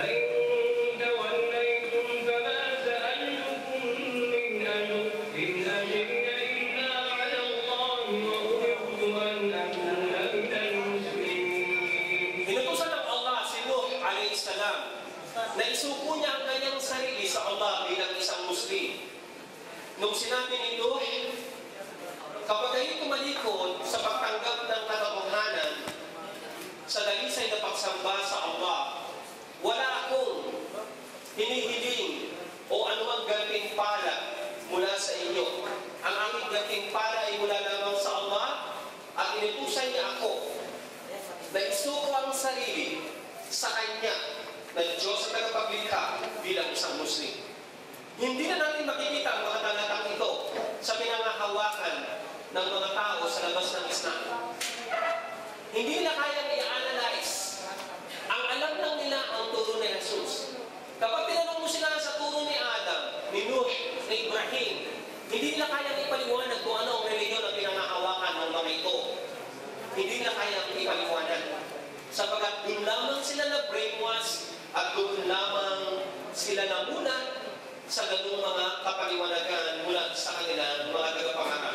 Inutusan ng Allah si Nuh a.s. na isuko niya ang kanyang sarili sa Allah bilang isang Muslim. Nung sinabi ni Nuh, kapag kayo tumalikod sa pagtanggap ng katotohanan sa dalisay na pagsamba sa Allah, wala akong hinihiling o anumang gantimpala mula sa inyo. Ang aking gantimpala ay mula lamang sa Allah at inutusan niya ako na isuko ang sarili sa Kanya na Diyos at tagapaglikha bilang isang Muslim. Hindi na natin makikita ang mga talatang ito sa pinangahawakan ng mga tao sa labas ng Islam. Hindi na kayang i-analyze. Ang alam lang nila ang turo ni Jesus. Kapag tinanong mo sila sa turo ni Adam, ni Nuh, ni Ibrahim, hindi nila kayang ipaliwanag kung ano ang reliyon ang pinangahawakan ng mga ito. Hindi nila kayang ipaliwanag. Sapagat doon lamang sila na brainwash at doon lamang sila namulat sa ganung mga kapaliwanagan mula sa kanilang mga tagapangarap.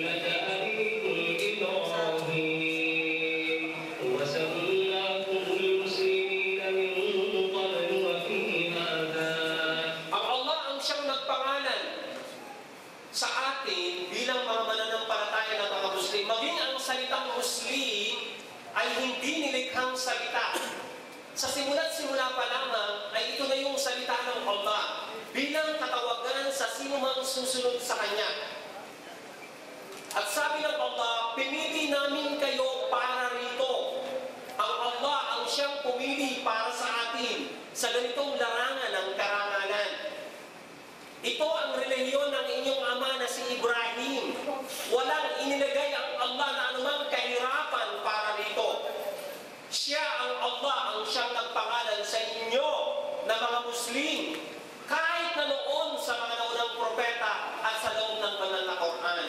Ang Allah ang siyang nagpangalan sa atin bilang mga mananampalataya ng mga Muslim. Maging ang salitang Muslim ay hindi nilikhang salita. Sa simula't-simula pa lamang ay ito na yung salita ng Allah bilang katawagan sa sino mang susunod sa Kanya. At sabi ng Allah, pinili namin kayo para rito. Ang Allah ang siyang pumili para sa atin sa ganitong larangan ng karangalan. Ito ang relihiyon ng inyong ama na si Ibrahim. Walang inilagay ang Allah na anumang kahirapan para rito. Siya ang Allah ang siyang nagpangalan sa inyo na mga Muslim. Kahit na noon sa mga naunang propeta at sa loob ng banal na Quran.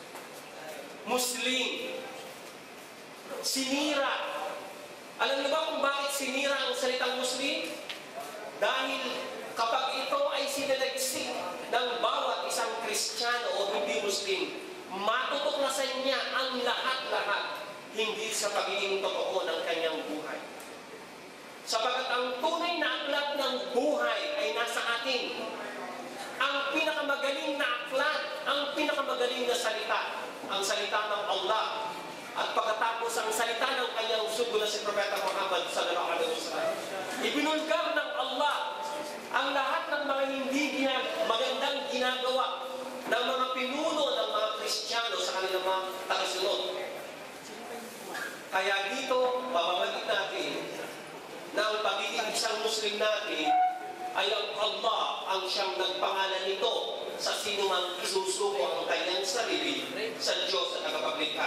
Muslim. Sinira. Alam niyo ba kung bakit sinira ang salitang Muslim? Dahil kapag ito ay sinalagsik ng bawat isang Kristiyano o hindi Muslim, matutuklasan niya ang lahat-lahat, hindi sa pagiging totoo ng kanyang buhay. Sapagat ang tunay na aklat ng buhay ay nasa atin. Ang pinakamagaling na aklat, ang pinakamagaling na salita, ang salita ng Allah. At pagkatapos ang salita ng kanyang sugo na si Propeta Muhammad sallallahu alaihi wasallam. Ibinulgar ng Allah ang lahat ng mga hindi magandang ginagawa ng mga pinuno ng mga Kristiyano sa kanilang mga tagasunod. Kaya dito, bababalik natin na ang pagiging isang Muslim natin ay ang Allah ang siyang nagpangalan nito sa sino mang isusuko ang kanyang sarili sa Diyos at tagapaglikha.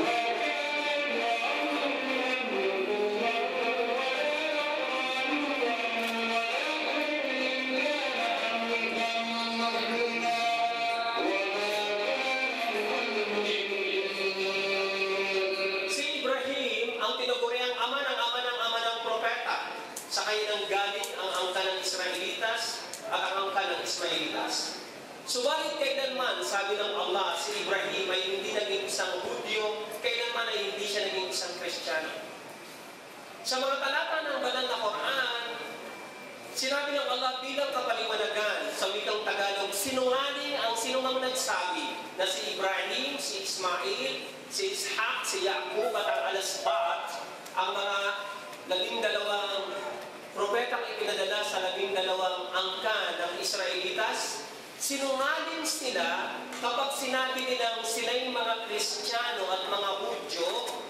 Si Ibrahim ang tinaguriang ama ng propeta. Sa kanya nang galing ang angka ng Israelitas at ang angka ng Ismailitas. Subalit kailanman, sabi ng Allah, si Ibrahim ay hindi naging isang Hudyo, kailanman ay hindi siya naging isang Kristiyano. Sa mga talata ng banal na Quran, sinabi ng Allah bilang kapaliwanagan sa wikang Tagalog, sinungaling ang sinumang nagsabi na si Ibrahim, si Ismail, si Ishaq, si Yaqub at ang Alasbat, ang mga 12 propetang ipinadala sa 12 angka ng Israelitas, sinungaling sila kapag sinabi nilang sila'y mga Kristiyano at mga Hudyo,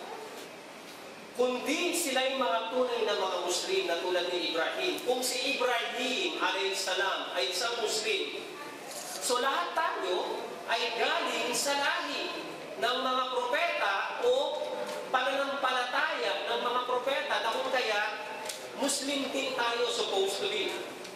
kundi sila'y mga tunay na mga Muslim na tulad ni Ibrahim. Kung si Ibrahim alayhisalam ay isang Muslim, so lahat tayo ay galing sa lahi ng mga propeta o pananampalataya ng mga propeta na kung kaya Muslim din tayo supposed to be.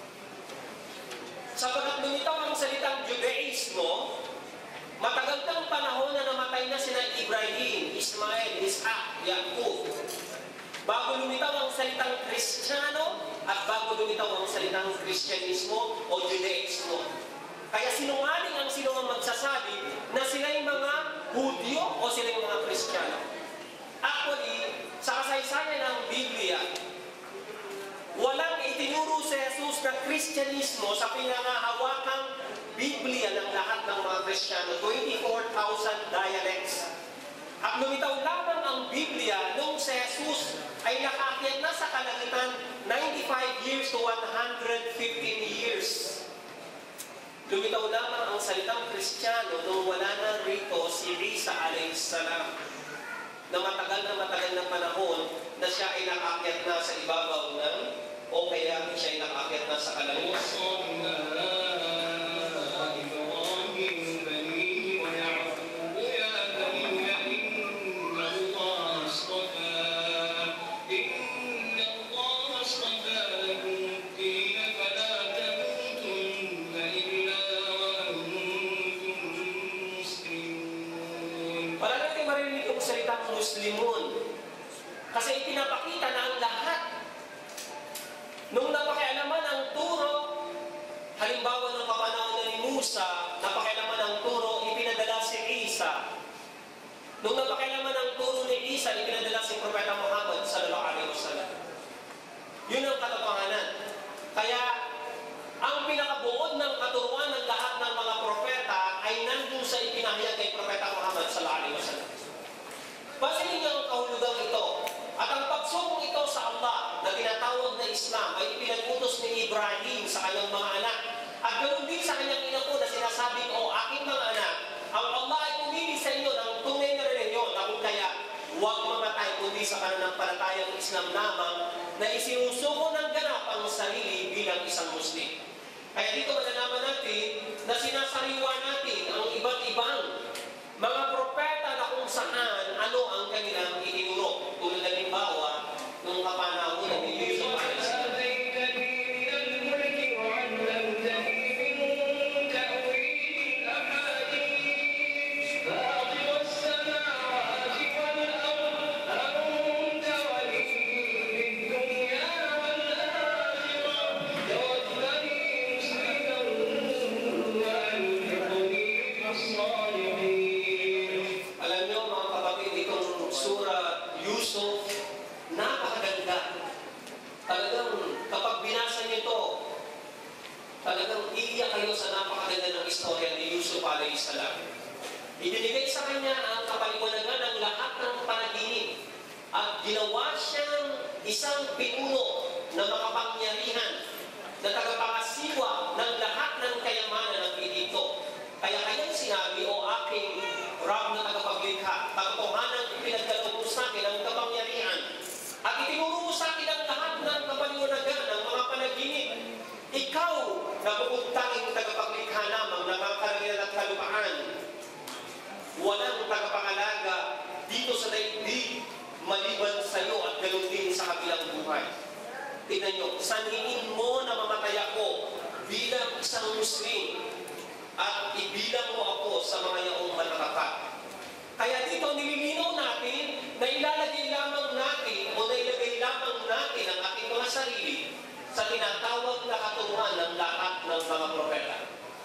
Sapagat lumitaw ang salitang Judaismo, matagal ng panahon na namatay na sina Ibrahim, Ismail, Ishaq, Yaqub. Bago lumitaw ang salitang Kristiyano at bago lumitaw ang salitang Kristyanismo o Judaismo. Kaya sinungaling ang sinumang magsasabi na sila'y mga Hudyo o sila'y mga Kristiyano. Actually, sa kasaysayan ng Biblia, walang itinuro si Jesus na Kristyanismo sa pinangahawakang Biblia ng lahat ng mga Kristiyano, 24,000 dialects. At lumitaw lamang ang Biblia nung si Jesus ay nakaakyat na sa kalangitan 95 years to 115 years. Lumitaw lamang ang salitang Kristiyano nung wala na rito si Isa alayhisalam, na matagal na panahon na siya ay nakaakyat na sa ibabaw ng o kaya siya ay nakaakyat na sa kalangitan. Muslimun. Kasi ipinapakita na ang lahat. Nung napakialaman ang turo, halimbawa ng kapanahon ni Musa, napakialaman ang turo, ipinadala si Isa. Nung napakialaman ang turo ni Isa, ipinadala si Propeta Muhammad sallallahu alaihi wasallam. Yun ang katotohanan. Kaya, ang pinakabuod ng katuruan ng lahat ng mga propeta ay nandun sa ipinahayag kay Propeta Muhammad sallallahu alaihi wasallam. Pansinin niyo ang kahulugang ito. At ang pagsubong ito sa Allah na tinatawag na Islam ay ipinag-utos ni Ibrahim sa kanyang mga anak. At ganoon din sa kanyang ina po na sinasabi, o aking mga anak, ang Allah ay pumili sa inyo ng tunay na reliyon na kung kaya huwag mamatay kundi sa pananampalatayang Islam lamang na isinusuko ng ganap ang sarili bilang isang Muslim. Kaya dito malalaman natin na sinasariwa natin ang iba't ibang mga propeta na kung saan ano ang kanilang itinuro. Tulad ng halimbawa, nung kapanahon ng Yusuf alayhisalam. الصالحين istorya ni Yusuf alayhi salam. Ibinigay sa kanya ang kapaliwanagan ng lahat ng panaginip at ginawa siyang isang pinuno na makapangyarihan na tagapangasiwa ng lahat ng kayamanan ng Egipto. Kaya kanyang sinabi, o aking Rab na tagapaglikha, katotohanan ipinagkaloob mo sa akin ang kapangyarihan at itinuro mo sa akin ang lahat ng kapaliwanagan ng mga panaginip. Ikaw na bukod tanging tagapaglikha lamang ng mga kalangitan at kalupaan. Walang tagapangalaga dito sa daigdig maliban sa iyo at ganoon din sa kabilang buhay. Tingnan nyo, sanhiin mo na mamatay ako bilang isang Muslim at ibilang mo ako sa mga yaong matatapat. Kaya dito nililinaw natin na ilalagay lamang natin o nailagay lamang natin ang ating mga sarili sa tinatawag na katuruan ng lahat ng mga propeta.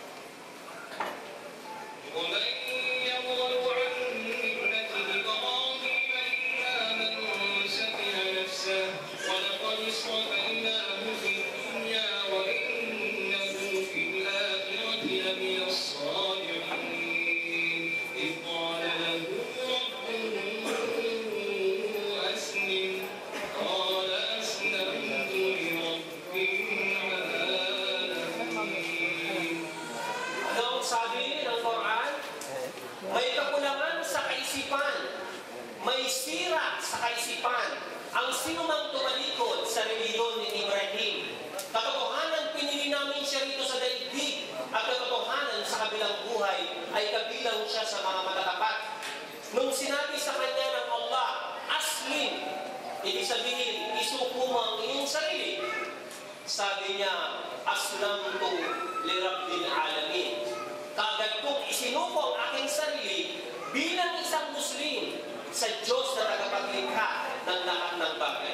May sira sa kaisipan ang sinumang tumalikod sa reliyon ni Ibrahim. Katotohanan, pinili namin siya rito sa daigdig at katotohanan sa kabilang buhay ay kabilang siya sa mga matatapat. Nung sinabi sa kanya ng Allah, aslim, ibig sabihin, isuko mo ang iyong sarili. Sabi niya, aslamtu li Rabbil Alamin. Kagad kong isinuko ang aking sarili bilang isang Muslim sa Diyos na tagapaglikha ng lahat ng bagay.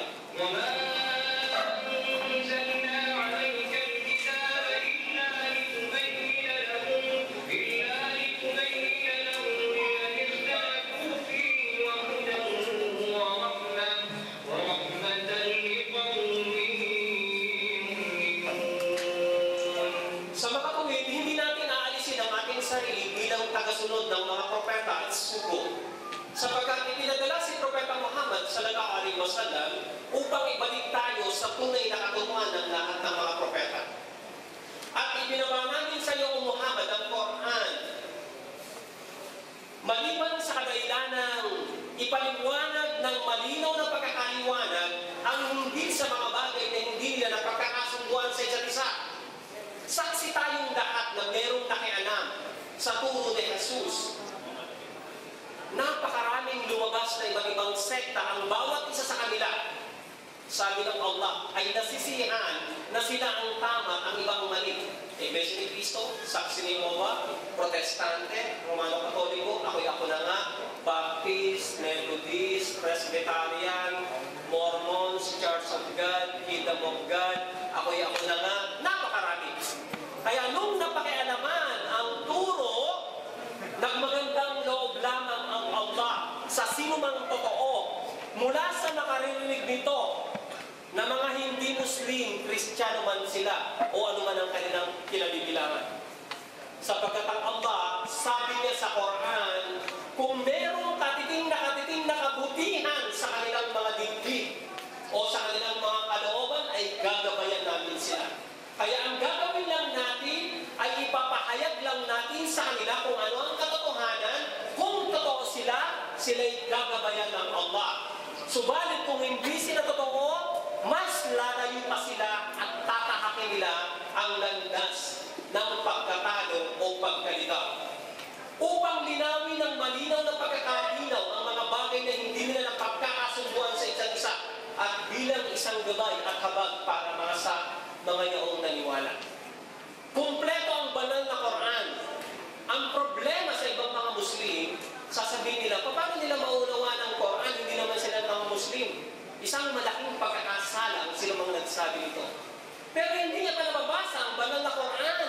Sa makatuwid, hindi natin aalisin ang ating sarili bilang tagasunod ng mga propeta at sugo. Sapagkat ipinadala si Propeta Muhammad sallallahu alaihi wasallam upang ibalik tayo sa tunay na katuruan ng lahat ng mga propeta. At ibinawa namin sa iyo, Muhammad, ang Quran. Maliban sa kadailanang ipaliwanag ng malinaw na pagkakaliwanag ang hindi sa mga bagay na hindi nila napagkakasunduan sa isa't isa. Saksi tayong lahat na merong nakialam sa turo ni Jesus. Napakaraming lumabas na iba't ibang sekta ang bawat isa sa kanila. Sabi ng Allah ay nasisihan na sila ang tama, ang ibang mali. Iglesia ni Cristo, saksi ni Jehovah, Protestante, Romano Katoliko, ako na nga, Baptist, Methodist, Presbyterian, Mormons, Church of God, Kingdom of God, ako na nga, napakarami. Kaya nung napakialaman ang turo, nagmagandang loob lamang ang Allah sa sinumang totoo mula sa nakarinig nito na mga hindi Muslim, Kristiyano man sila o anuman ang kanilang kinabibilangan. Sapagkat ang Allah, sabi niya sa Quran, kung merong katiting na kabutihan sa kanilang mga dibdib o sa kanilang mga kalooban, ay gagabayan namin sila. Kaya ang gagawin lang natin ay ipapahayag lang natin sa kanila kung ano ang katotohanan. Kung totoo sila, sila'y gagabayan ng Allah. Subalit kung hindi sila totoo, mas lalayo pa sila at tatahakin nila ang landas ng pagkatalo o pagkalitaw. Upang linawin ng malinaw na pagkakalinaw ang mga bagay na hindi nila napagkakasunduan sa isa't isa at bilang isang gabay at habag para masa mga yaong naniwala. Kumpleto ang banal na Quran. Ang problema sa ibang mga Muslim, sasabihin nila, paano nila maunawaan ang Quran? Hindi naman sila mga Muslim. Isang malaking pagkakasala ang sila mga nagsabi nito. Pero hindi niya pa nababasa ang banal na Quran.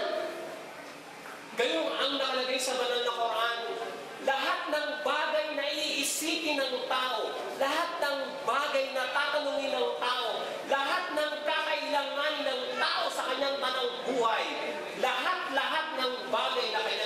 Gayong ang nakalagay sa banal na Quran, lahat ng bagay na iisipin ng tao, lahat ng bagay na tatanungin ng tao, lahat ng kakailangan ng tao sa kanyang tanang buhay, lahat ng bagay na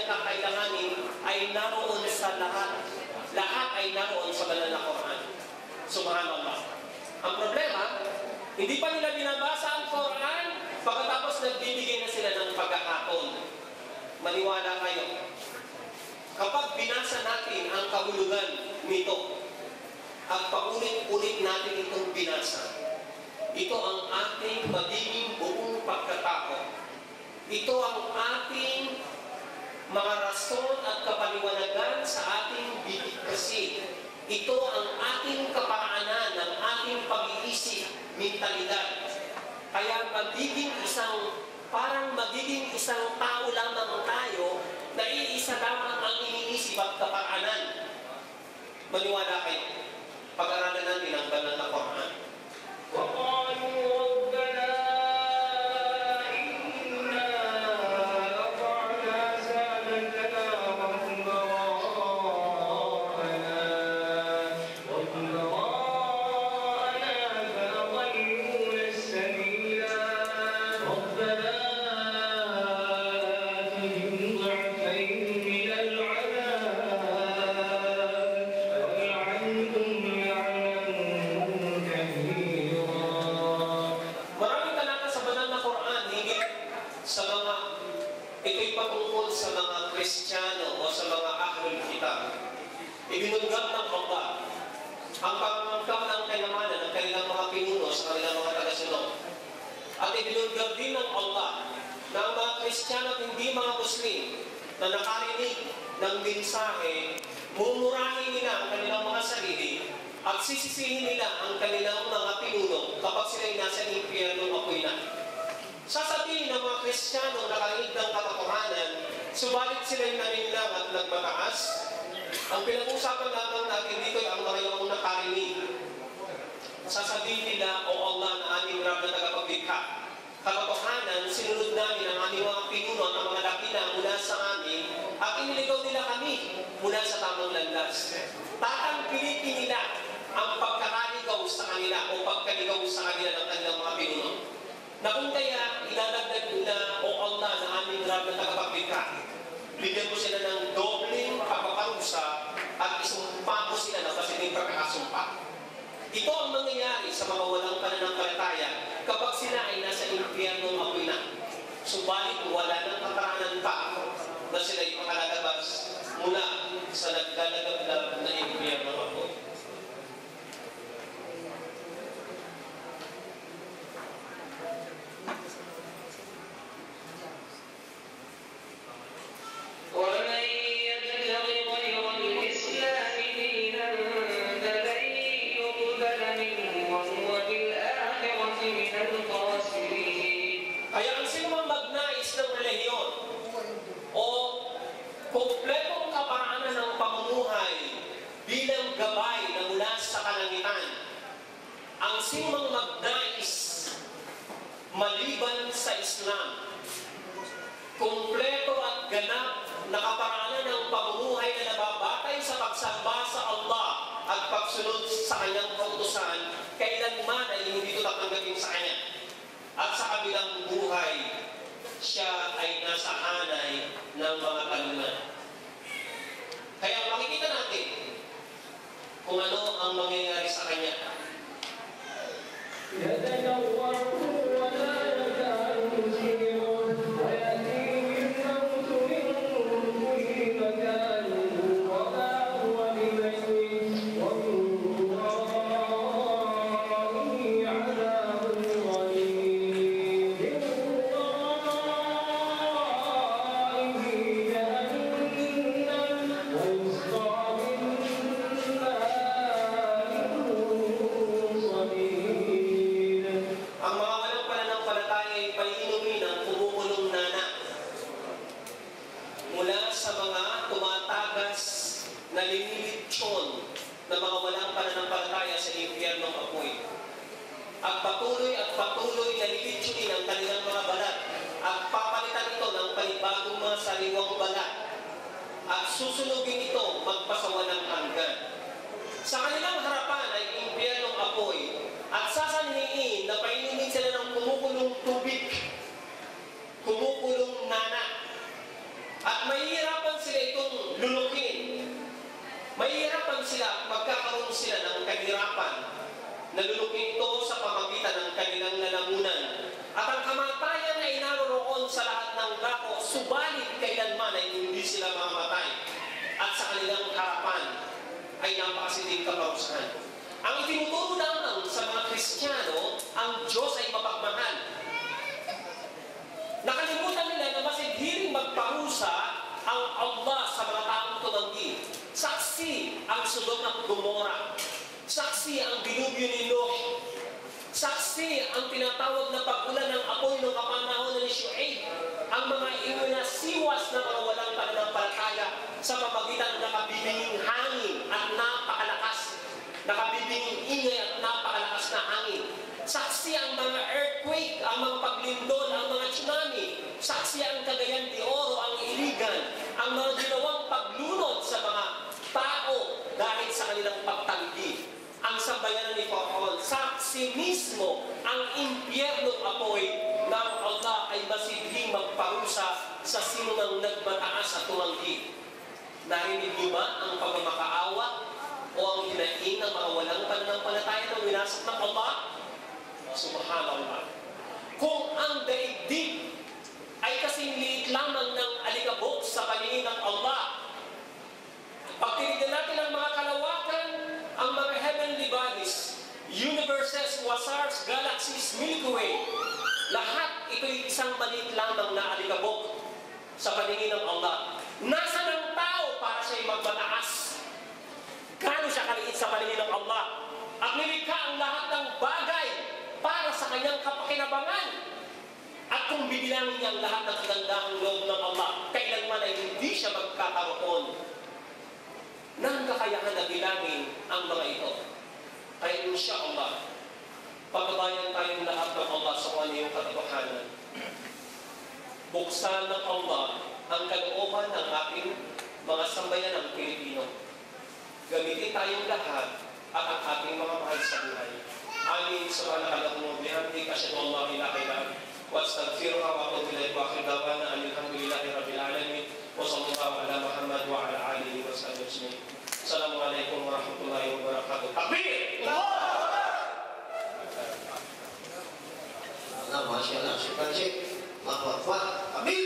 ay naroon sa lahat. Lahat ay naroon sa banal na Quran. Subhanallah. Ang problema, hindi pa nila binabasa ang Quran, pagkatapos nagbibigay na sila ng pagkakataon. Maniwala kayo. Kapag binasa natin ang kahulugan nito, at paulit-ulit natin itong binasa, ito ang ating magiging buong pagkatao. Ito ang ating mga rason at kapaliwanagan sa ating bibigkasin. Ito ang ating kaparaanan ng ating pag-iisip, mentalidad. Kaya parang magiging isang tao lamang tayo na iisa lamang ang iniisip at kaparaanan. Maniwala kayo. Pag-aralan natin ang banal na Quran. وقالوا ربنا إنا أطعنا سادتنا وكبراءنا فأضلونا السبيلا ربنا آتهم ضعفين من العذاب والعنهم لعنا كثيرا. Maraming talata sa banal na Quran, higit sa mga, ito'y patungkol sa mga Kristiyano o sa mga Ahlul Kitab. Ibinunggap ng Allah ang pangangkap ng kayamanan ng kanilang mga pinuno sa kanilang mga tagasunod. At ibinunggap din ng Allah na ang mga Kristiyano at hindi mga Muslim na nakarinig ng mensahe, mumurahin nila ang kanilang mga sarili at sisisihin nila ang kanilang mga pinuno kapag sila'y nasa impyerno apoy na. Sasabihin ng mga Kristiyano na nakarinig ng katotohanan, subalit sila'y naninlang at nagmataas. Ang pinag-usapan lamang natin dito ay ang mga iyong nakarinig. Sasabihin nila, O Allah na aming Rab na tagapaglikha, katotohanan, sinunod namin ang aming mga pinuno at ang mga dakila mula sa amin at iniligaw nila kami mula sa tamang landas. Tatangkilikin nila ang pagkakaligaw sa kanila o pagkaligaw sa kanila ng kanilang mga pinuno. Na kung kaya ilalagdag nila, O Allah na aming Rab na tagapaglikha, bigyan mo sila ng dobleng pagpaparusa at isumpa mo sila ng pasiling pagkakasumpa. Ito ang mangyayari sa mga walang pananampalataya kapag sila ay nasa impyerno apoy na. Subalit wala nang kataraanan pa na sila ay makalalabas mula sa naglalagab na impyerno apoy. ومن يبتغ غير الإسلام دينا فلن يقبل منه وهو في الآخرة من الخاسرين. Kaya ang sinumang magnais ng relihiyon o kumpletong kaparaanan ng pamumuhay bilang gabay na mula sa kalangitan, ang sinumang magnais maliban sa Islam, kumpleto at ganap na kaparaanan ng pamumuhay na nababatay sa pagsamba sa Allah at pagsunod sa kanyang kautusan, kailanman ay hindi ito tatanggapin sa kanya. At sa kabilang buhay, siya ay nasa hanay ng mga kalunan. Kaya makikita natin kung ano ang mangyayari sa kanya. يتجوعون ولا يزال مسلمون ويأتيه الموت من كل مكان وما هو بميت ومن ورائه عذاب غليظ من ورائه جهنم ويسقى من ماء صديد. Ang mga walang pananampalataya ay painumin ng kumukulong nana mula sa mga tumatagas na linilitsyon na mga walang pananampalataya sa impyernong apoy. At patuloy na lilitsyonin ang kanilang mga balat at papalitan ito ng panibagong mga sariwang balat at susunugin ito magpasawalang hanggan. Sa kanilang harapan ay impyernong apoy at sasanhiin na painumin sila ng kumukulong tubig, kumukulong nana. At mahihirapan sila itong lulukin Mahihirapan sila, magkakaroon sila ng kahirapan. Nalulukin ito sa pamagitan ng kanilang lalamunan. At ang kamatayan ay naroon sa lahat ng dako, subalit kailanman ay hindi sila mamamatay. At sa kanilang harapan ay napakasiting kaparusahan. Ang itinuturo lamang sa mga Kristiyano, ang Diyos ay mapagmahal. Nakalimutan nila na mas hiling magparusa ang Allah sa mga taong tumanggi. Saksi ang Sodom at Gomora. Saksi ang dilubyo ni Noah. Saksi ang tinatawag na pag-ulan ng apoy ng kapanahon ni Shu'aib. Ang mga iminasiwas na mga walang pananampalataya sa pamagitan ng nakabibinging hangin at napakalakas. Nakabibinging ingay at napakalakas na hangin. Saksi ang mga earthquake, ang mga paglindol, ang mga tsunami. Saksi ang Cagayan de Oro, ang Iligan, ang mga ginawang paglunod sa mga tao dahil sa kanilang pagtanggi. Ang sambayanan ni Faraon, saksi mismo ang impyernong apoy ng Allah ay masidhing magparusa sa sino ng nagmataas at tumanggi. Narinig niyo ba ang pagmamakaawa o ang hinaing ng mga walang pananampalataya na winasak ng Allah? Subhanallah. Kung ang daigdig ay kasing liit lamang ng alikabok sa paningin ng Allah, pag tinignan natin ang mga kalawakan, ang mga heavenly bodies, universes, quasars, galaxies, Milky Way, lahat ito'y isang maliit lamang na alikabok sa paningin ng Allah. Nasa ng tao para siya'y magmataas? Gaano siya kaliit sa paningin ng Allah? At nilikha ang lahat ng bagay para sa kanyang kapakinabangan. At kung bibilangin niya ang lahat ng kagandahang loob ng Allah, kailanman ay hindi siya magkakaroon ng kakayahan na bilangin ang mga ito. Kaya insyaAllah, pagbabayan tayong lahat ng Allah sa kanyang katotohanan. Buksan ng Allah ang kalooban ng ating mga sambayan ng Pilipino. Gamitin tayong lahat at ang ating mga mahal sa buhay. Amin. Subhanallahu wa bihamdihi, asyhadu an la ilaha illa anta, wa astaghfiruka wa atubu ilayhi, wa akhiru da'wana alhamdulillahi rabbil alamin, wa sallallahu ala Muhammad wa ala alihi wa sahbihi ajma'in. Assalamualaikum warahmatullahi wabarakatuh. Takbir! Allah, Masya Allah, syukran Syekh. Allahu Akbar. Takbir!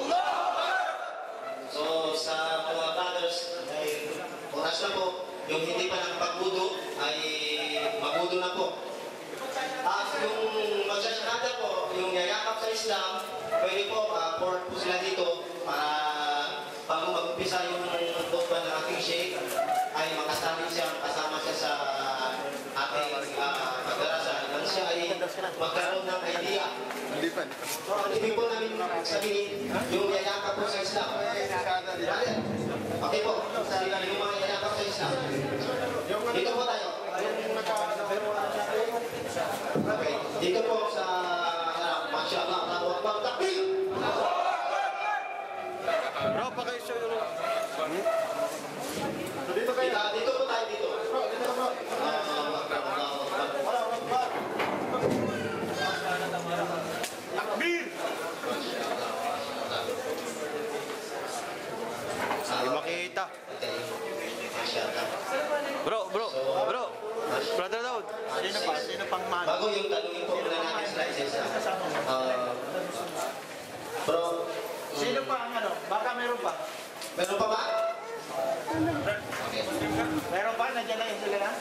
So, sa mga brothers, ay oras na po, yung hindi pa nakapagbudo ay magbudo na po. At yung magsasahada po, yung yayakap sa Islam, pwede po, port po sila dito para bago mag-umpisa yung khutbah ng ating Sheikh, ay makasali siya, kasama siya sa ating pagdarasa. Nang siya ay magkaroon ng idea. So, ang ibig po namin sabihin, yung yayakap po sa Islam. Okay po, yung mga yayakap sa Islam. Dito po tayo. Okay, dito po sa Masya Allah, Allahu Akbar, takbir! Bro, pakisyo yung... Dito kayo. Dito po tayo dito. Dito po. Takbir! Hindi makita. Bro. Brother Daud. Sino pang man? Bago yung tanungin po muna natin sila isa-isa. Bro. Sino pa ang ano? Baka meron pa. Meron pa ba? Meron pa? Nandiyan na yung sila na?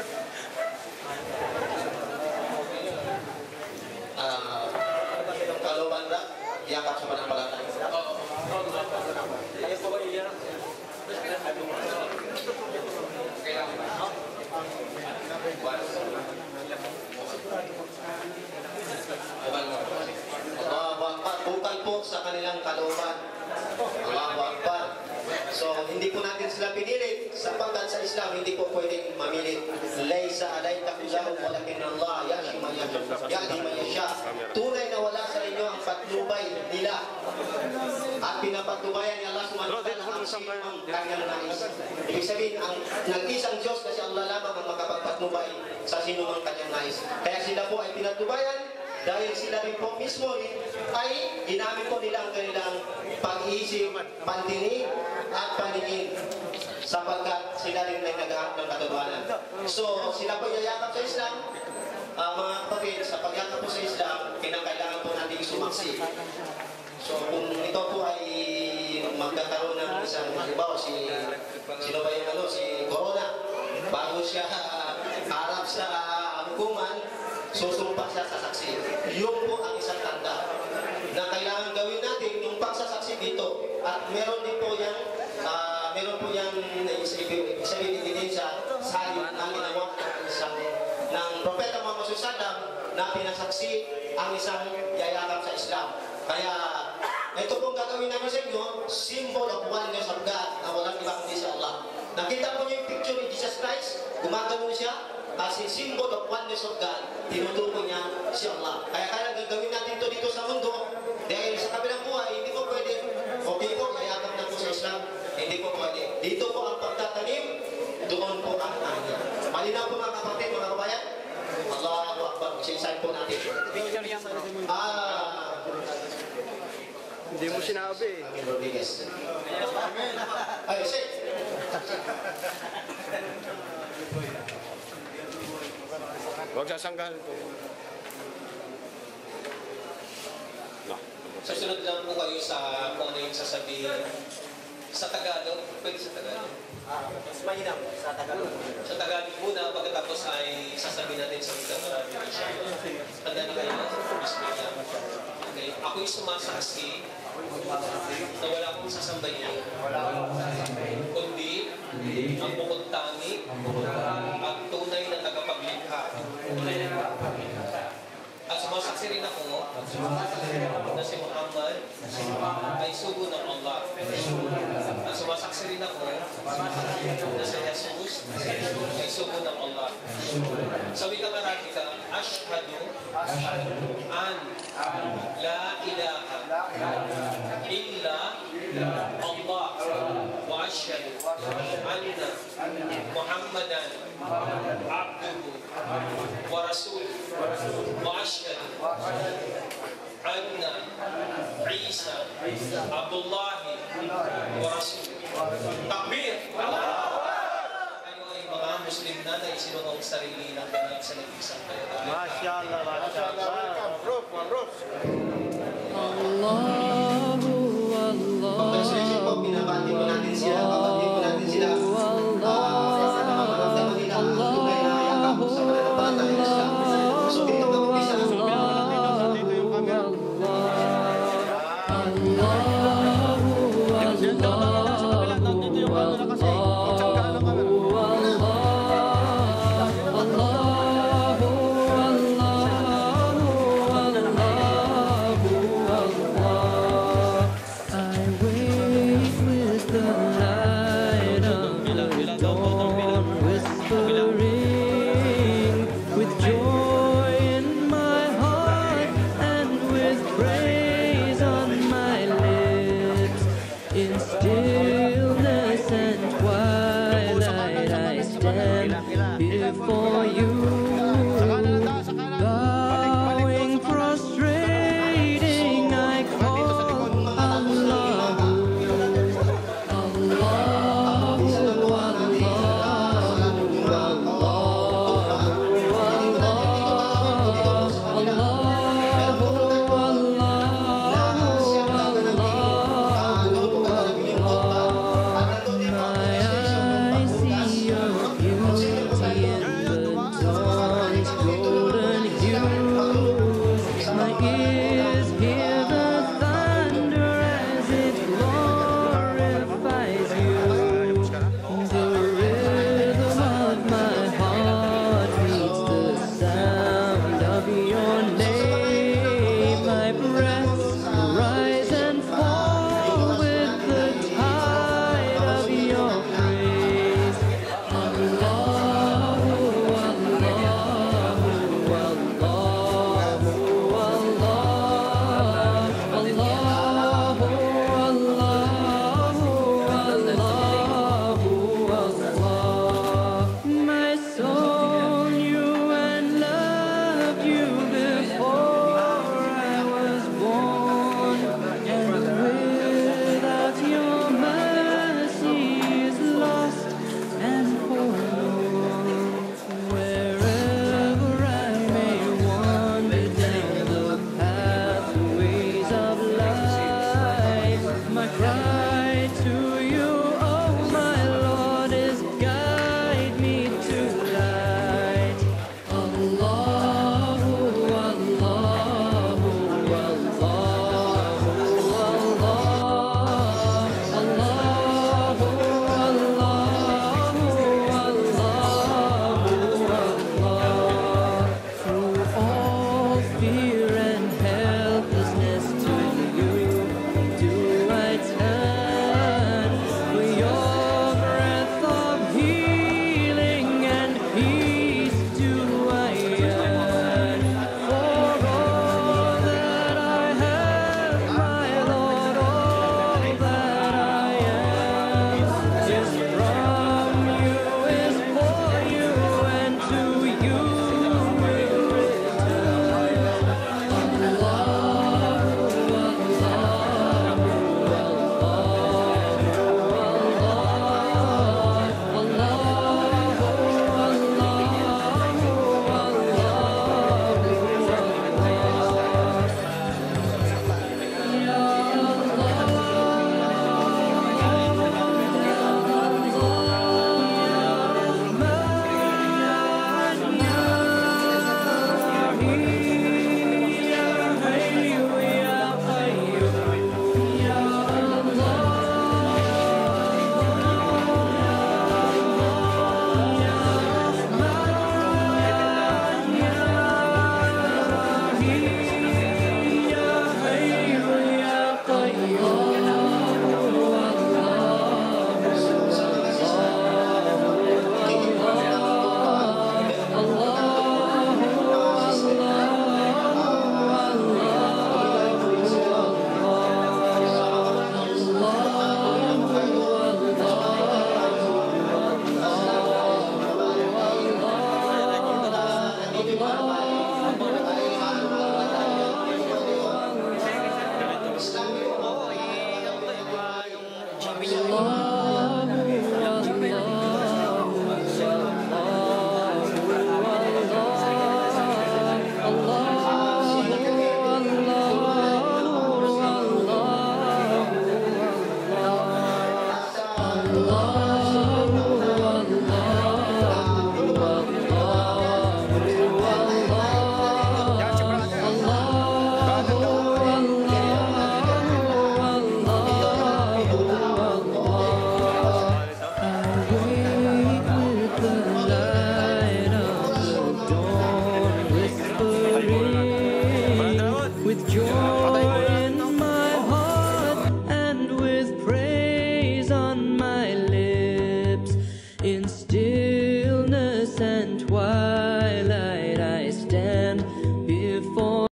Yung kalooban ba? Yakap sa panampalataya. Ayaw po ba iyan? Allahu Akbar. Bukal po sa kanilang kalooban. Allahu Akbar. So, hindi po natin sila pinilit sapagkat sa Islam hindi po pwedeng mamilit. Laysa alayka hudahu walakin Allah yahdi man yasha. Tunay na wala sa inyo ang patnubay nila. At pinapatubayan ni Allah subhanahu wa ta'ala ang sinong kanyang nais. Ibig sabihin, ang nag-isang Diyos kasi Allah lamang ang makapagpatnubay sa sinong kanyang nais. Kaya sila po ay pinatubayan dahil sila rin po mismo ay ginamit po nila ang kanilang pag-iisip, pandinig at paningin. sapagkat sila rin ay naghahanap ng katotohanan. So, sila po yayakap sa Islam. Mga kapatid, sa pagyakap po sa Islam, kinakailangan po natin sumaksi. So, kung ito po ay magkakaroon ng isang, halimbawa, sino ba yung si Corona, bago siya harap sa hukuman, susumpa siya sa saksi. Yun po ang isang tanda na kailangan gawin natin yung pagsasaksi dito. At meron din po yung sabihin ebidensya sa halip na ginawa ng Propeta Muhammad Sallam na pinasaksi ang isang yayakap sa Islam. Kaya ito pong gagawin namin sa inyo, symbol of oneness of God na walang iba kundi si Allah. Nakita po niyo yung picture ni Jesus Christ, gumagano siya kasi symbol of oneness of God, tinutukoy niya si Allah. Kaya gagawin natin ito dito sa mundo dahil sa kabilang buhay, hindi po pwede. Okay po, yayakap na po sa Islam, hindi po pwede. Dito po ang pagtatanim, doon po ang anya. Malinaw po mga kapatid, mga kabayan? Allahu Akbar, sinsayin po natin. Picture yan, bro. Hindi mo sinabi. Rodriguez. Ay, say. Huwag sasanggahan po. Susunod lang po kayo sa kung ano yung sasabihin. Sa Tagalog, pwede sa Tagalog. Mas mainam sa Tagalog. Sa Tagalog muna, pagkatapos ay sasabihin natin sa mga marami siya. Tanda na kayo, bismillah. Okay, ako'y sumasaksi na wala akong sasambahin. Kundi ang bukod tanging at tunay na tagapaglikha. At sumasaksi rin ako na si Muhammad ay sugo ng Allah. At sumasaksi rin ako na si Jesus ay sugo ng Allah. Sa wikang Arabika, Ashhadu an la ilaha illa Allah wa ashhadu anna Muhammadan abduhu wa rasuluhu wa ashhadu anna Isa Abdullahi wa rasuluhu. Takbir! Kayo ay mga Muslim na isinunong sarili ng ganap sa nag-isang kayo. Masya Allah, Masya Allah. Welcome, Prof. Allah